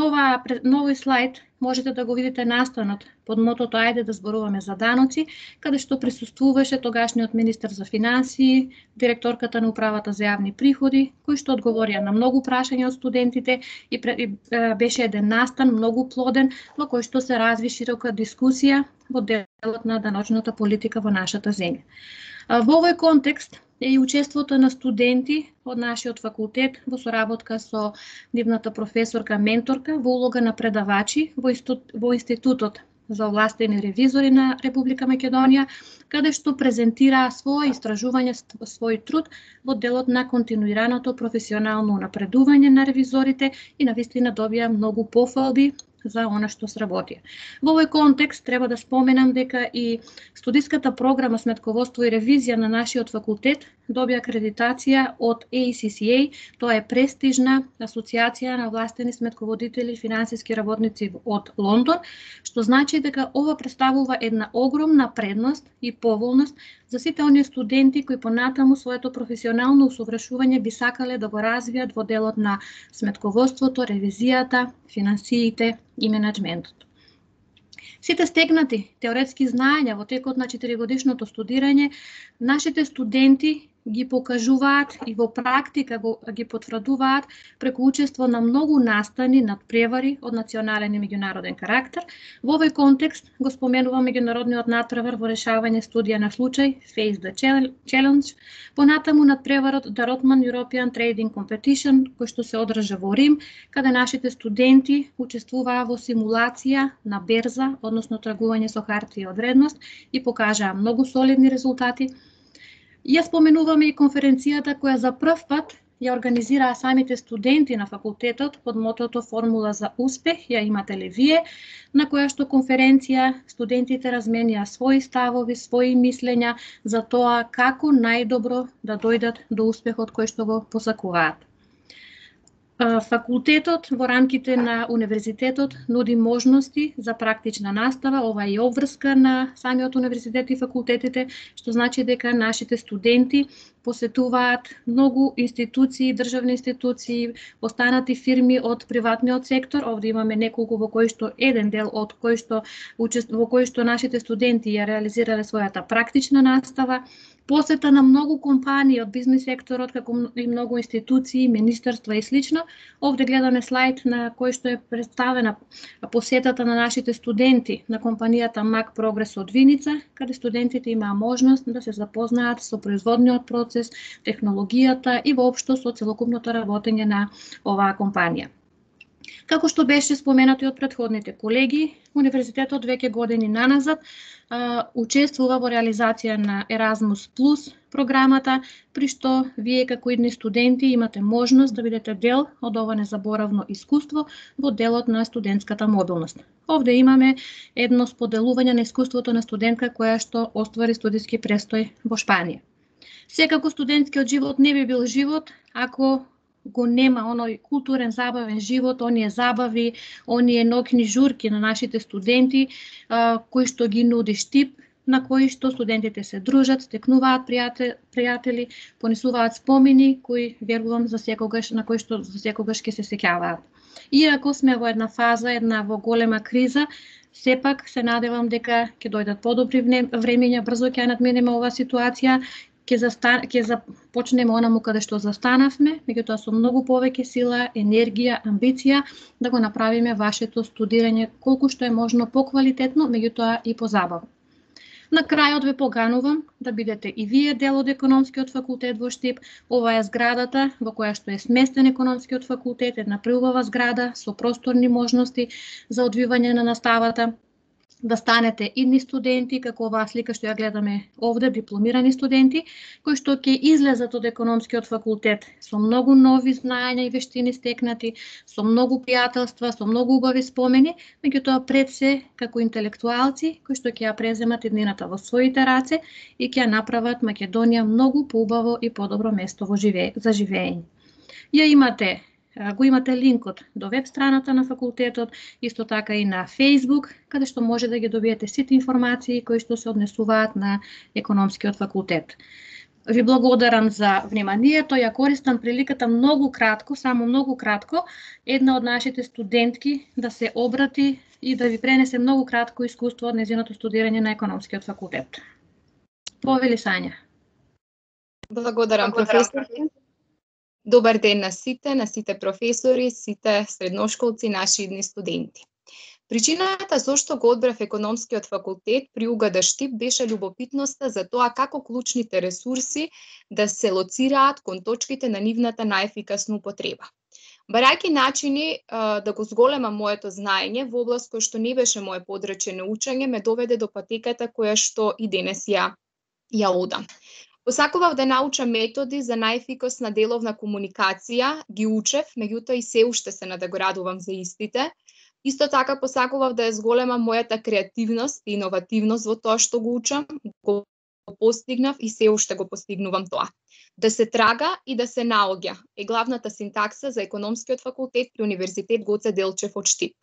овој слайд можете да го видите настанот под мотото "Ајде да зборуваме за даноци", каде што присуствуваше тогашниот министер за финансии, директорката на управата за јавни приходи, кои што одговорија на многу прашања од студентите и беше еден настан многу плоден во кој што се разви широка дискусија во делот на даночната политика во нашата земја. Во овој контекст е и учеството на студенти од нашиот факултет во соработка со нивната професорка менторка во улога на предавачи во Институтот за овластени ревизори на Република Македонија, каде што презентираа своје истражување, свој труд во делот на континуираното професионално напредување на ревизорите и навистина добија многу пофалби за она што сработија. Во овој контекст треба да споменам дека и студиската програма Сметководство и ревизија на нашиот факултет добија акредитација од ACCA, тоа е престижна асоциација на овластени сметководители и финансиски работници од Лондон, што значи дека ова представува една огромна предност и поволност за сите оние студенти кои понатаму своето професионално усовршување би сакале да го развијат во делот на сметководството, ревизијата, финансиите и менаџментот. Сите стегнати теоретски знаења во текот на 4-годишното студирање, нашите студенти ги покажуваат и во практика ги потврдуваат преку учество на многу настани над превари од национален и меѓународен карактер. Во овој контекст го споменувам меѓународниот натпревар во решавање студија на случај Face the Challenge, понатаму над преварот The Rotman European Trading Competition, кој што се одржа во Рим, каде нашите студенти учествуваа во симулација на берза, односно тргување со хартија од вредност и покажаа многу солидни резултати. Ја споменуваме и конференцијата која за прв пат ја организираа самите студенти на факултетот под мотото Формула за успех, ја имате ли вие, на која што конференција студентите разменија своји ставови, своји мислења за тоа како најдобро да дојдат до успехот кој што го посакуваат. Факултетот во рамките на универзитетот нуди можности за практична настава, ова е обврска на самиот универзитет и факултетите, што значи дека нашите студенти посетуваат многу институции, државни институции, останати фирми од приватниот сектор. Овде имаме неколку во кои што еден дел од кои што во кои што нашите студенти ја реализирале својата практична настава, посета на многу компании од бизнис секторот, како и многу институции, министерства и слично. Овде гледаме слайд на кој што е представена посетата на нашите студенти на компанијата Mac Progress од Виница, каде студентите имаа можност да се запознаат со производниот процес, технологијата и воопшто со целокупното работење на оваа компанија. Како што беше споменато и од претходните колеги, Универзитетот веќе години наназад учествува во реализација на Erasmus Plus програмата, при што вие како идни студенти имате можност да бидете дел од ова незаборавно искуство во делот на студентската мобилност. Овде имаме едно споделување на искуството на студентка која што оствари студиски престој во Шпанија. Секако студентскиот живот не би бил живот ако го нема оној културен забавен живот, оние забави, оние ноќни журки на нашите студенти, кои што ги нуди Штип, на кои што студентите се дружат, стекнуваат пријатели, понесуваат спомени кои верувам за секогаш на кои што за секогаш ќе се сеќаваат. Иако сме во една фаза, во голема криза, сепак се надевам дека ќе дојдат подобри времења, брзо ќе надминеме оваа ситуација, ќе започнеме онаму каде што застанавме, меѓутоа со многу повеќе сила, енергија, амбиција да го направиме вашето студирање колку што е можно поквалитетно, меѓутоа и позабавно. На крајот ве поганувам да бидете и вие дел од економскиот факултет во Штип. Ова е зградата во која што е сместен економскиот факултет, една преубава зграда со просторни можности за одвивање на наставата. Да станете идни студенти, како оваа слика што ја гледаме овде, дипломирани студенти, кои што ќе излезат од економскиот факултет со многу нови знаења и вештини стекнати, со многу пријателства, со многу убави спомени, меѓутоа пред се како интелектуалци кои што ќе ја преземат иднината во своите раце и ќе ја направат Македонија многу поубаво и подобро место за живење. Го имате линкот до веб страната на факултетот, исто така и на Facebook, каде што може да ги добиете сите информации кои што се однесуваат на економскиот факултет. Ви благодарам за вниманието, ја користам приликата многу кратко, една од нашите студентки да се обрати и да ви пренесе многу кратко искуство од нејзиното студирање на економскиот факултет. Повели Сања. Благодарам, професор. Добар ден на сите професори, сите средношколци, наши идни студенти. Причината зошто го одбрав економскиот факултет при УГД Штип беше љубопитноста за тоа како клучните ресурси да се лоцираат кон точките на нивната најефикасна употреба. Барајќи начини да го зголемам моето знаење во област која што не беше моје подрачје на учење, ме доведе до патеката која што и денес ја одам. Посакував да научам методи за најефикасна деловна комуникација, ги учев, меѓутоа и се уште се надоградувам за истите. Исто така посакував да ја зголемам мојата креативност и иновативност во тоа што го учам, го постигнав и се уште го постигнувам тоа. Да се трага и да се наоѓа е главната синтакса за економскиот факултет при Универзитет Гоце Делчев од Штип.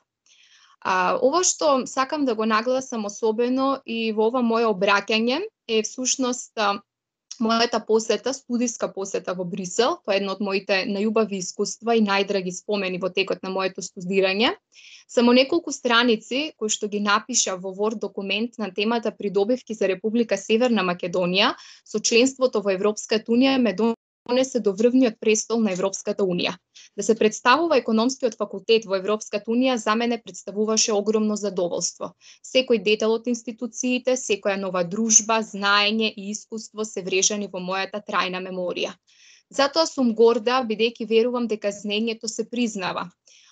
Ова што сакам да го нагласам особено и во ова моје обраќање е всушност мојата посета, студиска посета во Брисел. Тоа е едно од моите најубави искуства и најдраги спомени во текот на моето студирање. Само неколку страници кои што ги напиша во Word документ на темата придобивки за Република Северна Македонија со членството во Европската унија ме донесе до врвниот престол на Европската унија. Да се представува економскиот факултет во Европската унија за мене представуваше огромно задоволство. Секој детал од институциите, секоја нова дружба, знаење и искуство се врежани во мојата трајна меморија. Затоа сум горда, бидејќи верувам дека знаењето се признава.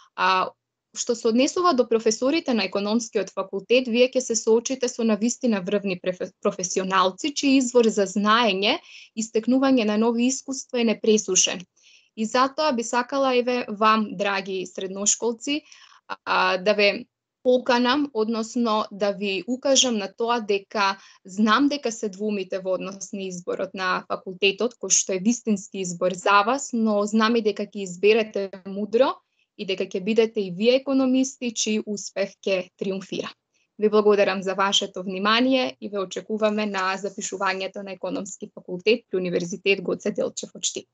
Што се однесува до професорите на економскиот факултет, вие ќе се соочите со навистина врвни професионалци, чиј извор за знаење и стекнување на нови искуства е непресушен. И затоа би сакала вам, драги средношколци, да ве поканам, односно да ви укажам на тоа дека знам дека се двумите во однос на изборот на факултетот, кој што е вистински избор за вас, но знам и дека ќе изберете мудро и дека ќе бидете и вие економисти чиј успех ќе триумфира. Ви благодарам за вашето внимание и ве очекуваме на запишувањето на економски факултет при Универзитет Гоце Делчев од Штип.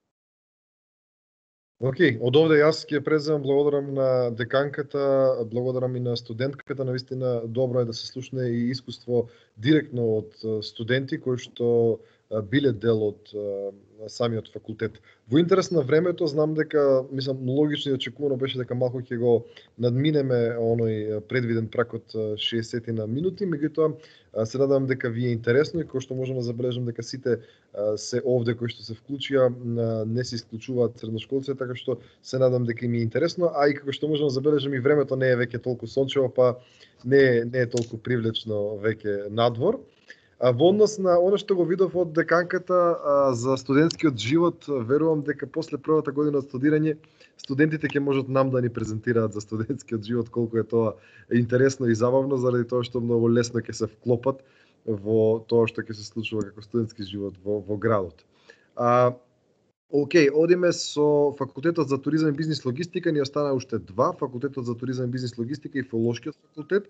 Океј, од овде јас ќе преземам, благодарам на деканката, благодарам и на студентката, навистина добро е да се слушне и искуство директно од студенти кои што биле дел од самиот факултет. Во интерес на времето, знам дека, мислам, логично и очекувано беше дека малку ќе го надминеме оној предвиден прак од 60 на минути, меѓутоа се надам дека ви е интересно и кој што можам да забележам дека сите се овде кои што се вклучија, не се исклучуваат средношколци, така што се надам дека им е интересно, а и како што можам да забележам и времето не е веќе толку сончево, па не е толку привлечно веќе надвор. Во однос на оно што го видов од деканката за студентскиот живот, верувам дека после првата година од студирање студентите ќе можат нам да ни презентираат за студентскиот живот, колку е тоа интересно и забавно, заради тоа што многу лесно ќе се вклопат во тоа што ќе се случува како студентски живот во градот. Океј, одиме со факултетот за туризам и бизнис логистика, ни остана уште два, факултетот за туризам и бизнис логистика и филолошкиот факултет.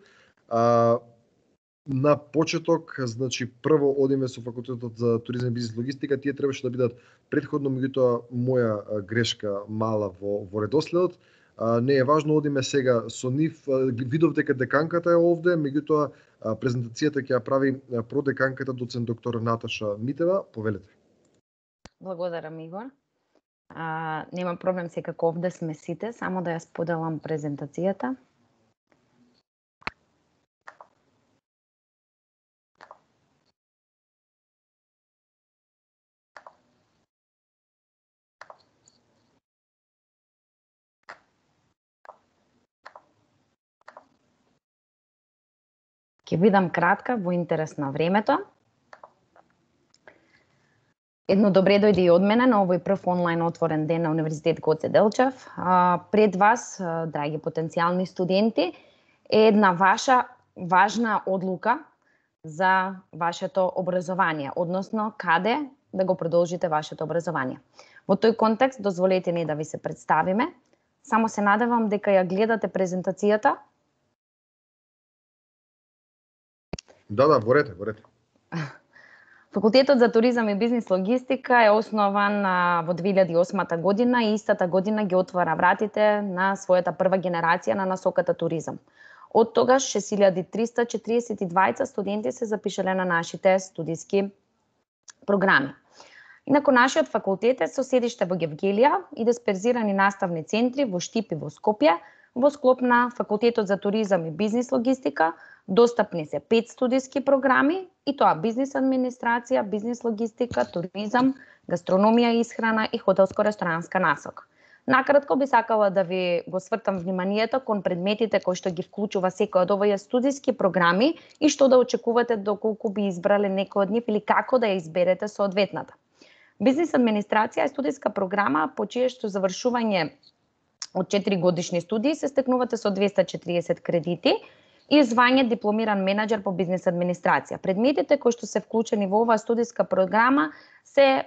На почеток, значи прво одиме со факултетот за туризам и бизнис логистика, тие требаше да бидат претходно, меѓутоа моја грешка мала во редоследот. Не е важно, одиме сега со нив. Видов дека деканката е овде, меѓутоа презентацијата ќе ја прави продеканката доцент доктор Наташа Митева. Повелете. Благодарам, Игор. Нема проблем, секако овде сме сите, само да ја споделам презентацијата. Ќе бидам кратка во интерес на времето. Едно добре дојде и од мене на овој прв онлайн отворен ден на Универзитет Гоце Делчев. Пред вас, драги потенцијални студенти, е една ваша важна одлука за вашето образование, односно каде да го продолжите вашето образование. Во тој контекст, дозволете ни да ви се представиме. Само се надевам дека ја гледате презентацијата. Да, ворете. Факултетот за туризам и бизнис логистика е основан во 2008 година и истата година ги отвара вратите на својата прва генерација на насоката туризам. Од тогаш 6342 студенти се запишале на нашите студиски програми. Инаку нашиот факултет е со седиште во Гевгелија и дисперзирани наставни центри во Штип и во Скопје. Во склоп на Факултетот за туризам и бизнис логистика достапни се 5 студиски програми, и тоа бизнис администрација, бизнис логистика, туризам, гастрономија и исхрана и хотелско-ресторанска насока. Накратко би сакала да ви го свртам вниманието кон предметите кои што ги вклучува секој од овие студиски програми и што да очекувате доколку би избрале некој од нив или како да ја изберете соодветната. Бизнис администрација е студиска програма по чие што завршување од 4 годишни студии се стекнувате со 240 кредити и звање дипломиран менаџер по бизнес администрација. Предметите кои што се вклучени во оваа студиска програма се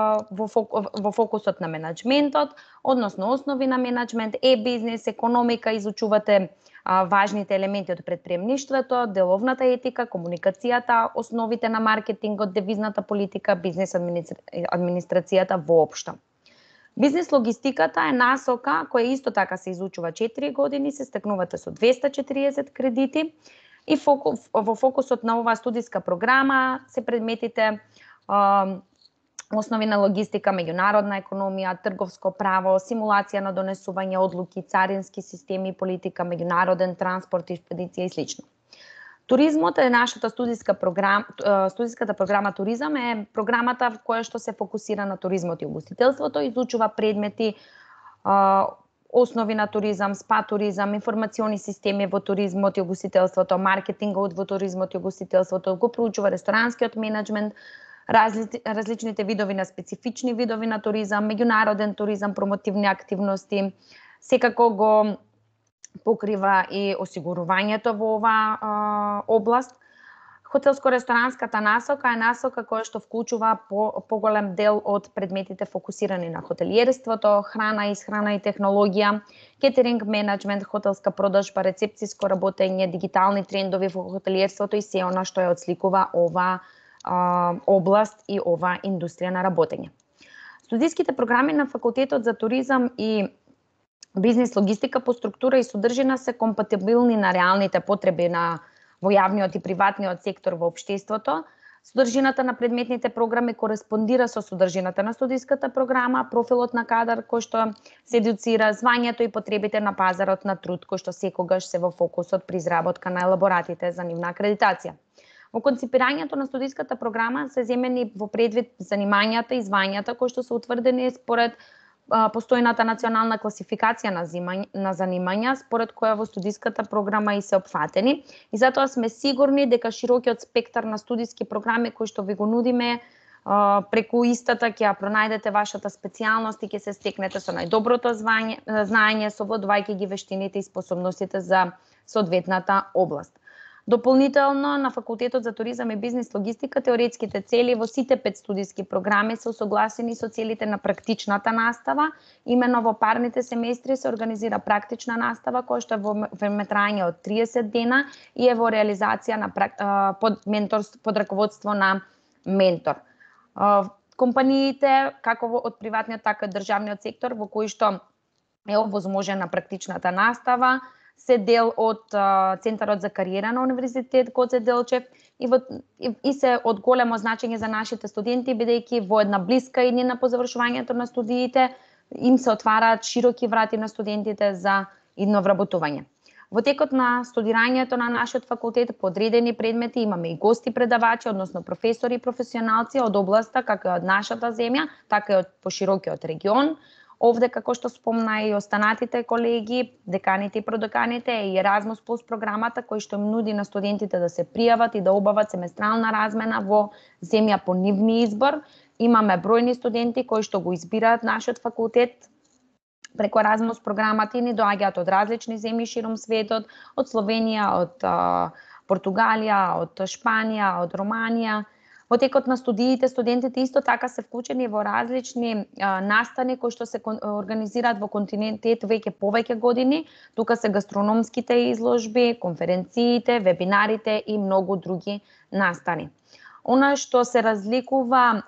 во фокусот на менаџментот, односно основи на менаџмент, бизнес, економика, изучувате важните елементи од претприемништвото, деловната етика, комуникацијата, основите на маркетингот, девизната политика, бизнес администрацијата воопшто. Бизнес логистиката е насока која исто така се изучува 4 години, се стекнувате со 240 кредити и во фокусот на оваа студиска програма се предметите основи на логистика, меѓународна економија, трговско право, симулација на донесување одлуки, царински системи, политика, меѓународен транспорт, експедиција и слично. Туризмот е нашата студиската програма туризам е програмата која што се фокусира на туризмот и угостителството, изучува предмети основи на туризам, спа туризам, информациони системи во туризмот и угостителството, маркетингот во туризмот и угостителството, го проучува ресторанскиот менаџмент, различните видови на специфични видови на туризам, меѓународен туризам, промотивни активности, секако го покрива и осигурувањето во оваа област, Хотелско-ресторанската насока е насока која што вклучува поголем дел од предметите фокусирани на хотелиерството, храна, исхрана и технологија, кетеринг менеджмент, хотелска продажба, рецепциско работење, дигитални трендови во хотелиерството и се она што ја отсликува ова област и ова индустрија на работење. Студиските програми на Факултетот за туризам и бизнис логистика по структура и содржина се компатибилни на реалните потреби во јавниот и приватниот сектор во општеството. Содржината на предметните програми кореспондира со содржината на студиската програма, профилот на кадар кој што се едуцира, звањето и потребите на пазарот на труд кој што секогаш се во фокусот при изработка на елаборатите за нивна акредитација. Во конципирањето на студиската програма се земени во предвид занимањата и звањата кои што се утврдени според постојната национална класификација на занимања, според која во студиската програма и се опфатени. И затоа сме сигурни дека широкиот спектар на студиски програми кои што ви го нудиме преку истата ќе ја пронајдете вашата специјалност и ќе се стекнете со најдоброто знаење, совладувајќи ги вештините и способностите за соодветната област. Дополнително, на Факултетот за туризам и бизнис логистика, теоретските цели во сите 5 студиски програми се усогласени со целите на практичната настава. Имено во парните семестри се организира практична настава, која што е во времетрање од 30 дена и е во реализација под раководство на ментор. Компаниите, како од приватниот, така и државниот сектор, во кои што е овозможена практичната настава, се дел од Центарот за кариера на Универзитет Гоце Делчев и се од големо значење за нашите студенти, бидејќи во една блиска иднина по завршувањето на студиите им се отвараат широки врати на студентите за идно вработување. Во текот на студирањето на нашиот факултет по одредени предмети имаме и гости предавачи, односно професори и професионалци од областа, како и од нашата земја, така и од поширокиот регион. Овде, како што спомна и останатите колеги, деканите и продеканите, е и Erasmus Plus програмата кој што им нуди на студентите да се пријават и да обават семестрална размена во земја по нивни избор. Имаме бројни студенти кои што го избираат нашиот факултет преку Erasmus програмата и ни доаѓаат од различни земји широм светот, од Словенија, од Португалија, од Шпанија, од Романија. Во текот на студиите, студентите исто така се вклучени во различни настани кои што се организираат во континентот веќе повеќе години. Тука се гастрономските изложби, конференциите, вебинарите и многу други настани. Она што се разликува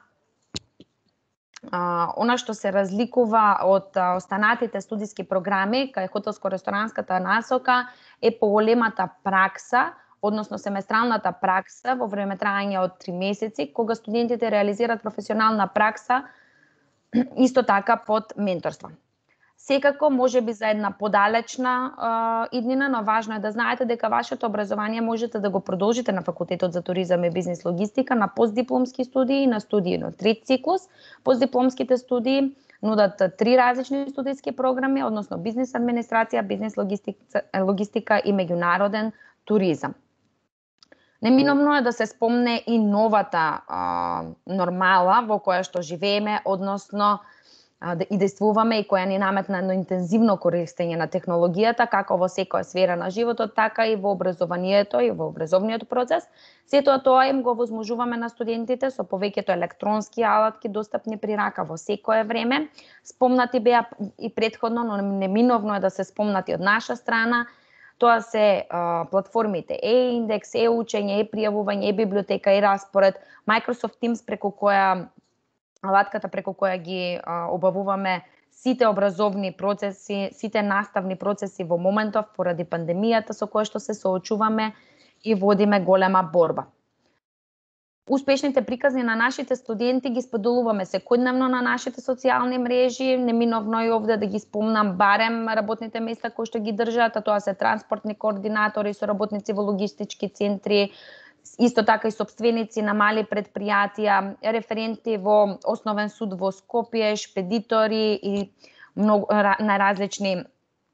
од останатите студиски програми, кај хотелско-ресторанската насока, е поголемата пракса, односно семестралната пракса во времетрање од 3 месеци, кога студентите реализираат професионална пракса исто така под менторство. Секако, може би за една подалечна иднина, но важно е да знаете дека вашето образование можете да го продолжите на Факултетот за туризам и бизнис логистика на постдипломски студии и на студии на 3 циклус. Постдипломските студии нудат 3 различни студиски програми, односно бизнис администрација, бизнис логистика и меѓународен туризам. Неминовно е да се спомне и новата нормала во која што живееме, односно и действуваме и која ни наметна едно интензивно користење на технологијата, како во секоја сфера на животот, така и во образованието и во образовниот процес. Сето тоа им го возможуваме на студентите со повеќето електронски алатки достапни при рака во секое време. Спомнати беа и претходно, но неминовно е да се спомнати од наша страна. Тоа се платформите e-индекс, e-учење, e-пријавување, e-библиотека, e-распоред, Microsoft Teams преку која алатката преку која ги обавуваме сите образовни процеси, сите наставни процеси во моментов поради пандемијата со која што се соочуваме и водиме голема борба. Успешните приказни на нашите студенти ги споделуваме секојдневно на нашите социјални мрежи, неминовно и овде да ги спомнам барем работните места кои што ги држат, а тоа се транспортни координатори, соработници во логистички центри, исто така и сопственици на мали предпријатија, референти во Основен суд во Скопје, шпедитори и многу на различни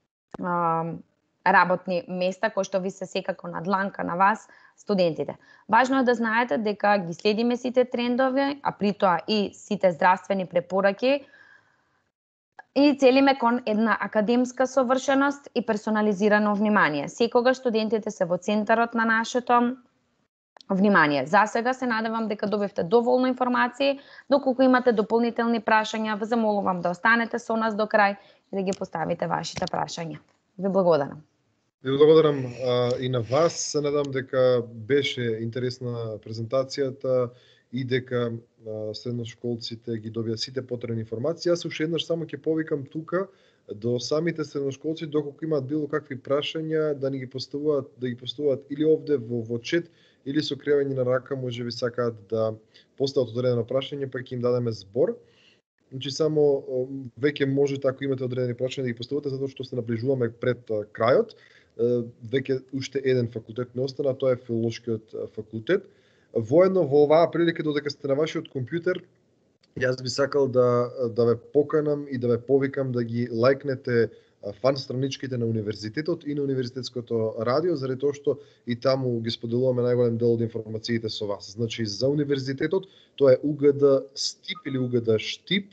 работни места кои што ви се секако на дланка на вас, студентите. Важно е да знаете дека ги следиме сите трендови, а при тоа и сите здравствени препораки и целиме кон една академска совршеност и персонализирано внимание. Секогаш студентите се во центарот на нашето внимание. За сега се надевам дека добивте доволно информации. Доколку имате дополнителни прашања, ве замолувам да останете со нас до крај и да ги поставите вашите прашања. Ви благодарам. Ви благодарам и на вас. Се надам дека беше интересна презентацијата и дека средношколците ги добија сите потребни информации. Јас уште еднаш само ќе повикам тука до самите средношколци, доколку имаат било какви прашања, да ни ги поставуваат или овде во чет, или со кривање на рака, може би сакаат да постават одредено прашање, па ќе им дадеме збор. Значи само веќе можете, ако имате одредени прашања, да ги поставите, затоа што се наближуваме пред крајот. Веќе уште еден факултет не остана, тоа е филолошкиот факултет. Воедно во оваа прилика, додека сте на вашиот компјутер, јас би сакал да ве поканам и да ве повикам да ги лајкнете фан страничките на универзитетот и на универзитетското радио, заради тоа што и таму ги споделуваме најголем дел од информациите со вас. Значи за универзитетот тоа е UGD Штип или UGD Штип,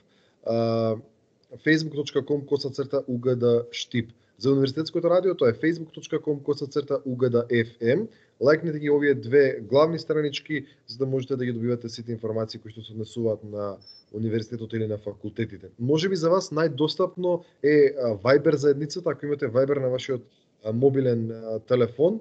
facebook.com/UGD Штип. За универзитетското радио тоа е facebook.com/UGD FM. Лајкнете ги овие две главни странички за да можете да ги добивате сите информации кои што се однесуваат на универзитетот или на факултетите. Можеби за вас најдостапно е Viber заедницата, ако имате Viber на вашиот мобилен телефон,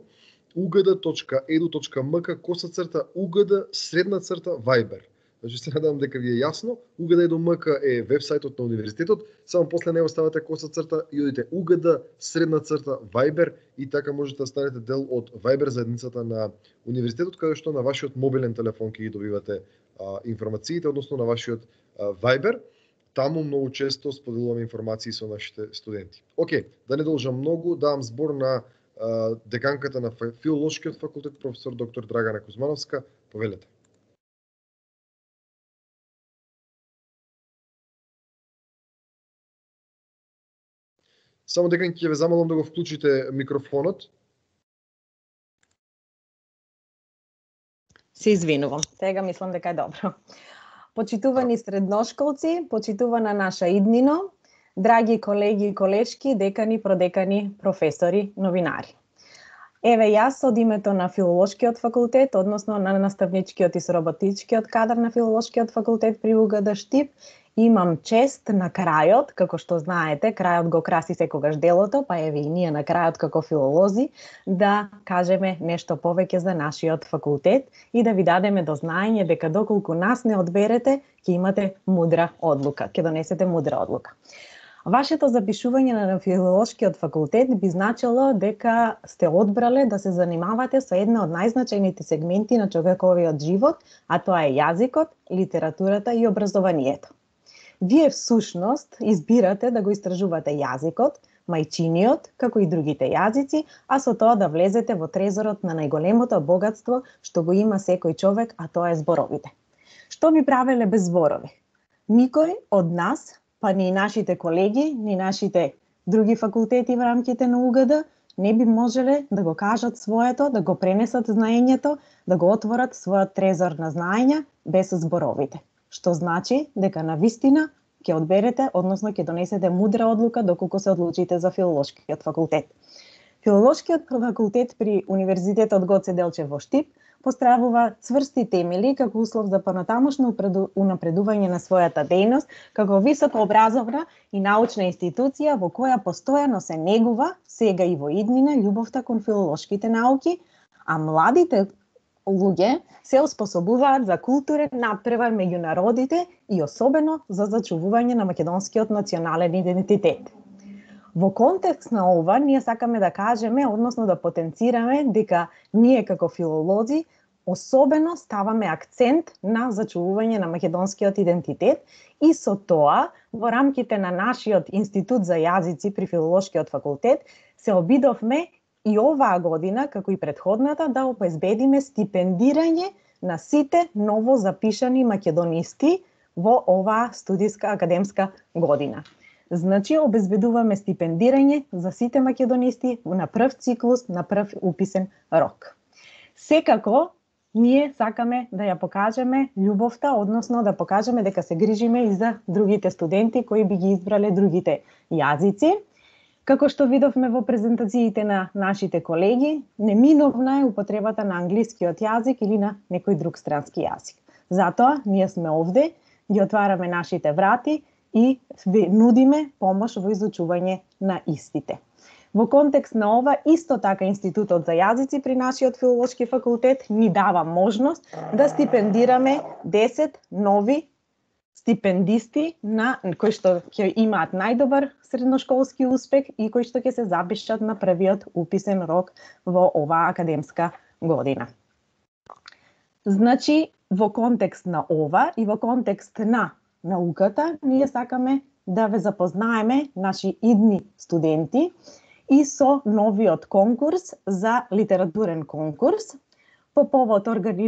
ugd.edu.mk/UGD_Viber. Значи се надам дека ви е јасно. UGD.mk е вебсајтот на универзитетот, само после него ставате _, и одите UGD_Viber и така можете да станете дел од Viber заедницата на универзитетот, каде што на вашиот мобилен телефон ќе ги добивате информациите, односно на вашиот Viber. Таму многу често споделуваме информации со нашите студенти. Океј, да не должам многу, давам збор на деканката на филолошкиот факултет, професор доктор Драгана Кузмановска. Повелете. Само дека ќе ве замолам да го вклучите микрофонот. Се извинувам. Сега мислам дека е добро. Почитувани средношколци, почитувана наша иднино, драги колеги и колешки, декани, продекани, професори, новинари. Еве јас од името на филолошкиот факултет, односно на наставничкиот и соработничкиот кадар на филолошкиот факултет при UGD Штип, имам чест на крајот, како што знаете, крајот го краси секогаш делото, па еве и ние на крајот како филолози, да кажеме нешто повеќе за нашиот факултет и да ви дадеме до знаење дека доколку нас не одберете, ќе имате мудра одлука, ќе донесете мудра одлука. Вашето запишување на филолошкиот факултет би значило дека сте одбрале да се занимавате со една од најзначајните сегменти на човековиот живот, а тоа е јазикот, литературата и образованието. Вие всушност избирате да го истражувате јазикот, мајчиниот, како и другите јазици, а со тоа да влезете во трезорот на најголемото богатство што го има секој човек, а тоа е зборовите. Што би правеле без зборови? Никој од нас, па ни нашите колеги, ни нашите други факултети во рамките на UGD, не би можеле да го кажат своето, да го пренесат знаењето, да го отворат својот трезор на знаења без зборовите. Што значи дека навистина ќе одберете, односно ќе донесете мудра одлука доколку се одлучите за филолошкиот факултет. Филолошкиот факултет при Универзитетот Гоце Делчев во Штип постравува цврсти темели како услов за понатамошно унапредување на својата дејност како високообразовна и научна институција во која постојано се негува, сега и во иднина, љубовта кон филолошките науки, а младите луѓе се оспособуваат за културен надпревар меѓу народите и особено за зачувување на македонскиот национален идентитет. Во контекст на ова, ние сакаме да кажеме, односно да потенцираме дека ние како филолози особено ставаме акцент на зачувување на македонскиот идентитет и со тоа во рамките на нашиот институт за јазици при филолошкиот факултет се обидовме и оваа година, како и претходната, да обезбедиме стипендирање на сите ново запишани македонисти во оваа студиска академска година. Значи, обезбедуваме стипендирање за сите македонисти на прв циклус, на прв уписен рок. Секако, ние сакаме да ја покажеме љубовта, односно да покажеме дека се грижиме и за другите студенти кои би ги избрале другите јазици. Како што видовме во презентациите на нашите колеги, неминовна е употребата на англискиот јазик или на некој друг странски јазик. Затоа, ние сме овде, ги отвараме нашите врати и ви нудиме помош во изучување на истите. Во контекст на ова, исто така Институтот за јазици при нашиот филолошки факултет ни дава можност да стипендираме 10 нови стипендисти кои што ќе имаат најдобар средношколски успех и кои што ќе се запишат на првиот уписен рок во оваа академска година. Значи, во контекст на ова и во контекст на науката, ние сакаме да ве запознаеме, наши идни студенти, и со новиот конкурс за литературен конкурс по повод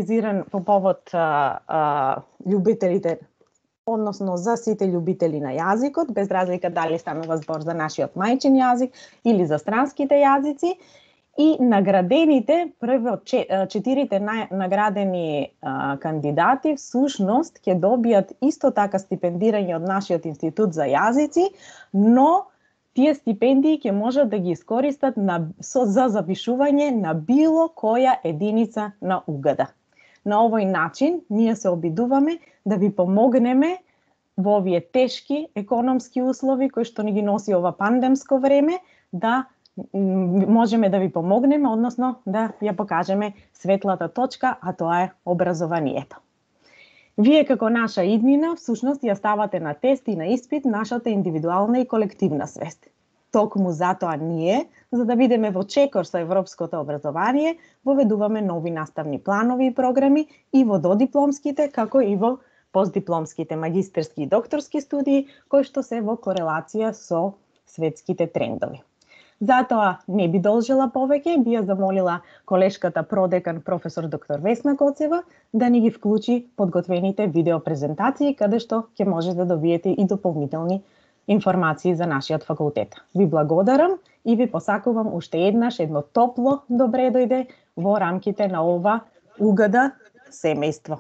љубителите, односно за сите љубители на јазикот, без разлика дали станува збор за нашиот мајчин јазик или за странските јазици. И наградените, четирите наградени кандидати, всушност ќе добијат исто така стипендирање од нашиот Институт за јазици, но тие стипендии ќе можат да ги искористат за запишување на било која единица на УГД. На овој начин, ние се обидуваме да ви помогнеме во овие тешки економски услови кои што ни ги носи ова пандемско време, да можеме да ви помогнеме, односно да ја покажеме светлата точка, а тоа е образованието. Вие како наша иднина, всушност ја ставате на тест и на испит нашата индивидуална и колективна свест. Токму затоа ние, за да видиме во чекор со европското образование, воведуваме нови наставни планови и програми и во додипломските, како и во постдипломските магистерски и докторски студии, кои што се во корелација со светските трендови. Затоа не би должела повеќе, би ја замолила колешката продекан професор доктор Весна Коцева да ни ги вклучи подготвените видеопрезентации, каде што ќе може да добиете и дополнителни информации за нашиот факултет. Ви благодарам и ви посакувам уште едно топло добре дојде во рамките на ова УГД семејство.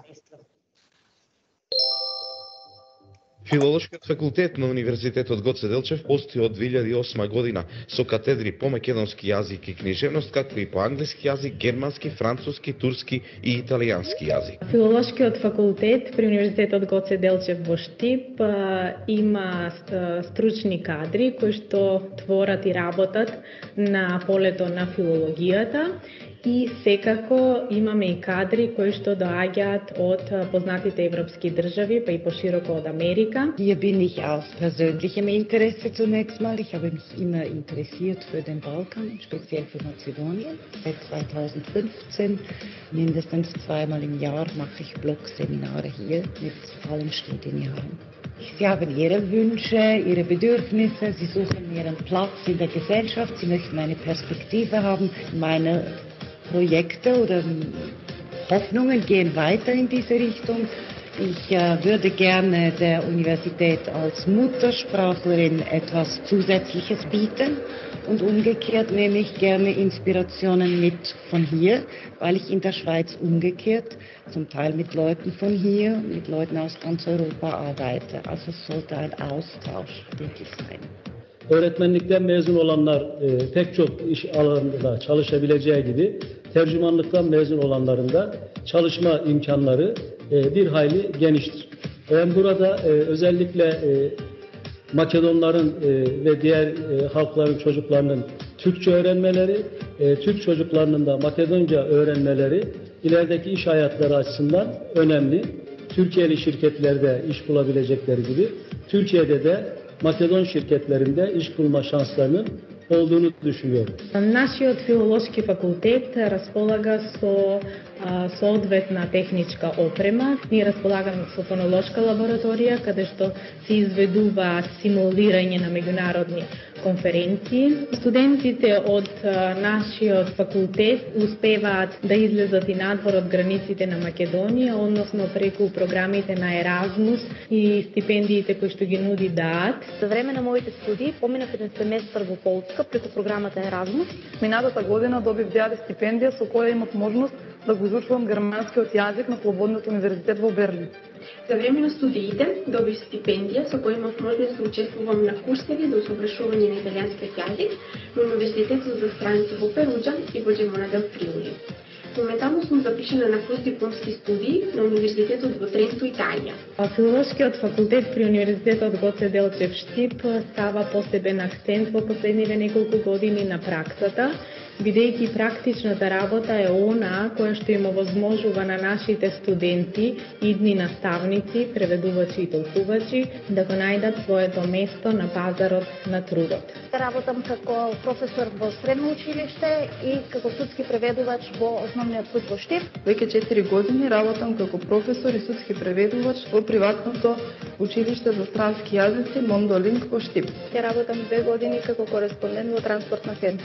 Филолошкиот факултет на Универзитетот Гоце Делчев постои од 2008 година со катедри по македонски јазик и книжевност, како и по англиски јазик, германски, француски, турски и италијански јазик. Филолошкиот факултет при Универзитетот Гоце Делчев во Штип има стручни кадри кои што творат и работат на полето на филологијата. И секако имаме и кадри кои што доаѓаат од познатите европски држави, па и пошироко од Америка. Hier bin ich aus persönlichem Interesse zunächst mal. Ich habe mich immer interessiert für den Balkan, speziell für Mazedonien. Seit 2015, mindestens zweimal im Jahr, mache ich Blogseminare hier mit allen Studienjahren. Sie haben ihre Wünsche, ihre Bedürfnisse, sie suchen ihren Platz in der Gesellschaft, sie möchten eine Perspektive haben. Meine Projekte oder Hoffnungen gehen weiter in diese Richtung. Ich würde gerne der Universität als Muttersprachlerin etwas Zusätzliches bieten und umgekehrt nehme ich gerne Inspirationen mit von hier, weil ich in der Schweiz umgekehrt zum Teil mit Leuten von hier, mit Leuten aus ganz Europa arbeite. Also es sollte ein Austausch wirklich sein. Öğretmenlikten mezun olanlar pek çok iş alanında çalışabileceği gibi tercümanlıktan mezun olanların da çalışma imkanları bir hayli geniştir. Ben burada özellikle Makedonların ve diğer halkların çocuklarının Türkçe öğrenmeleri, Türk çocuklarının da Makedonca öğrenmeleri ilerideki iş hayatları açısından önemli. Türkiye'li şirketlerde iş bulabilecekleri gibi Türkiye'de de Makedon şirketlerinde iş bulma şanslarının olduğunu düşünüyorum. Нашиот филолошки факултет располага со соодветна техничка опрема. Ние располагаме со фонолошка лабораторија, каде што се изведува симулирање на меѓународни конференции. Студентите од нашиот факултет успеваат да излезат и надвор од границите на Македонија, односно преку програмите на Еразмус и стипендиите кои што ги нуди ДААТ. За време на моите студии поминав еден семестар во Полска преку програмата Еразмус. Минатата година добив ДААТ стипендија со која имав можност да го изучувам германскиот јазик на Слободниот универзитет во Берлин. За време на студиите добив стипендија со која имав можност да учествувам на курсеви за усовршување на италијански јазик на Универзитетот за страници во Перуџа и во Джемона дел Фриули. Моментално сум запишана на постдипломски студии на Универзитетот во Тренто, Италија. Филолошкиот факултет при Универзитетот Гоце Делчев Штип става посебен акцент во последниве неколку години на праксата, бидејќи практичната работа е онаа која што им овозможува на нашите студенти, идни наставници, преведувачи и толкувачи, да го најдат своето место на пазарот на трудот. Работам како професор во средно училиште и како судски преведувач во Основниот суд во Штип. Веќе 4 години работам како професор и судски преведувач во приватното училиште за странски јазици Мондолинг во Штип. Ќе работам 2 години како кореспондент во транспортна фирма.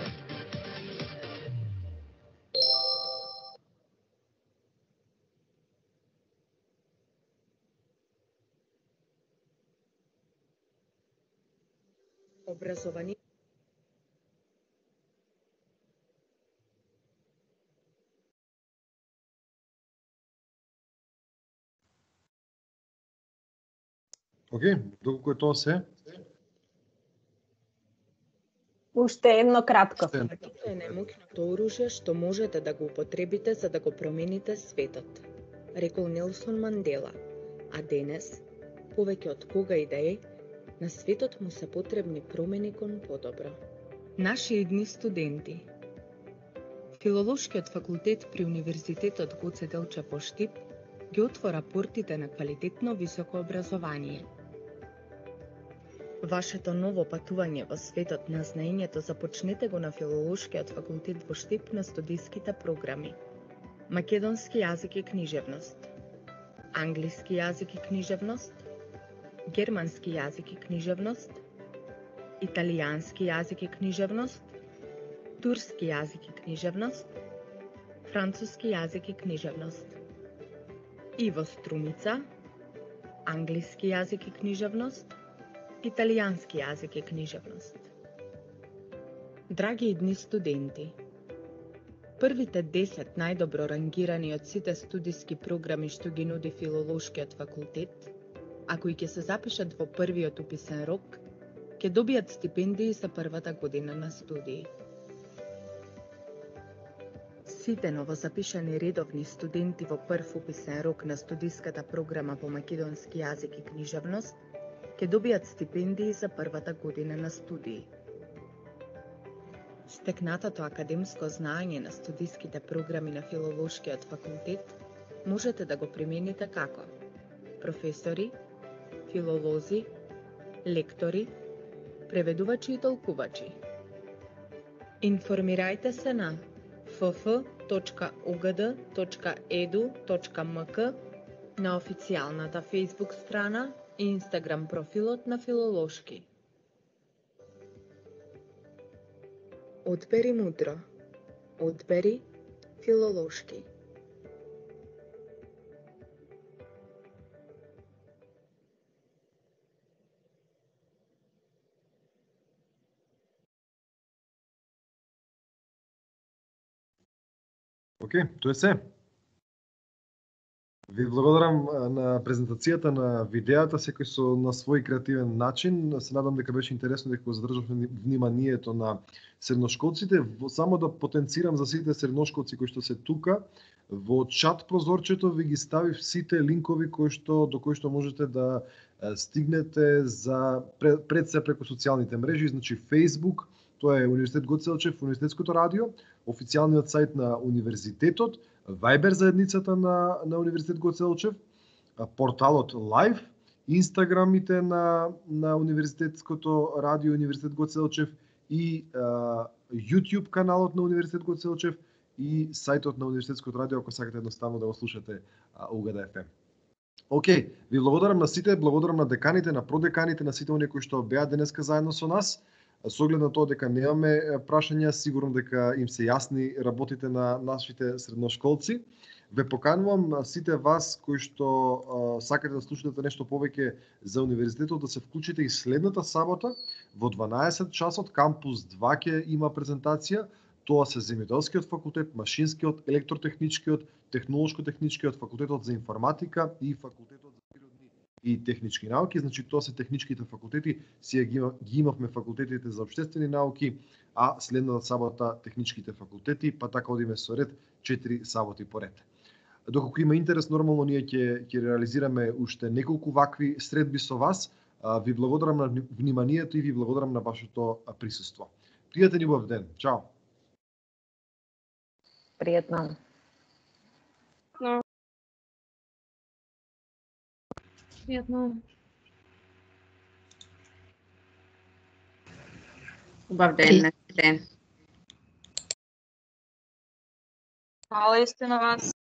Образование. Океј, доколку е тоа се? Уште едно кратко. Е немоќното оружје што можете да го употребите за да го промените светот, рекол Нелсон Мандела. А денес, повеќе од кога и да е, на светот му се потребни промени кон подобро. Наши идни студенти. Филолошкиот факултет при Универзитетот Гоце Делчев во Штип ги отвора портите на квалитетно високо образование. Вашето ново патување во светот на знаењето започнете го на Филолошкиот факултет во Штип на студиските програми: македонски јазик и книжевност, англиски јазик и книжевност, германски јазик и книжевност, италијански јазик и книжевност, турски јазик и книжевност, француски јазик и книжевност. Иво Струмица, англиски јазик и книжевност, италијански јазик и книжевност. Драги идни студенти, првите 10 најдобро рангирани од сите студиски програми што ги нуди Филолошкиот факултет, а кои ќе се запишат во првиот уписен рок, ќе добијат стипендии за првата година на студии. Сите новозапишани редовни студенти во прв уписен рок на студиската програма по македонски јазик и книжевност ќе добијат стипендии за првата година на студии. Стекнатото академско знаење на студиските програми на Филолошкиот факултет можете да го примените како професори, филолози, лектори, преведувачи и толкувачи. Информирајте се на ff.ogd.edu.mk на официјалната Facebook страна и Instagram профилот на Филолошки. Одбери мудро. Одбери Филолошки. Океј, тоа е се. Ви благодарам на презентацијата на видеото, секој на свој креативен начин. Се надам дека беше интересно, дека го задржавме вниманието на средношколците. Само да потенцирам за сите средношколци кои што се тука, во чат прозорчето ви ги ставив сите линкови до кои што можете да стигнете за пред се преку социјалните мрежи, значи Facebook, тоа е Универзитет Гоце Делчев, Универзитетското радио, официјалниот сајт на универзитетот, Viber заедницата на Универзитет Гоце Делчев, порталот Live, инстаграмите на Универзитетското радио Универзитет Гоце Делчев и YouTube каналот на Универзитет Гоце Делчев и сајтот на Универзитетското радио, ако сакате едноставно да го слушате УГД FM. Океј, ви благодарам на сите, благодарам на деканите, на продеканите, на сите оние кои што беа денеска заедно со нас. Со оглед на тоа дека немаме прашања, сигурно дека им се јасни работите на нашите средношколци. Ве поканувам сите вас кои што сакате да слушате нешто повеќе за универзитетот да се вклучите и следната сабота во 12 часот кампус 2 ќе има презентација. Тоа се земјоделскиот факултет, машинскиот, електротехничкиот, технолошко-техничкиот, факултетот за информатика и факултетот за и технички науки. Значи тоа се техничките факултети, си ги имавме факултетите за општествени науки, а следната сабота техничките факултети, па така одиме со ред 4 саботи поред. Доколку има интерес, нормално ние ќе реализираме уште неколку вакви средби со вас. Ви благодарам на вниманието и ви благодарам на вашето присуство. Пријатен и убав ден. Чао. Пријатно. Пријатно. Убав ден. Hvala isto na vas.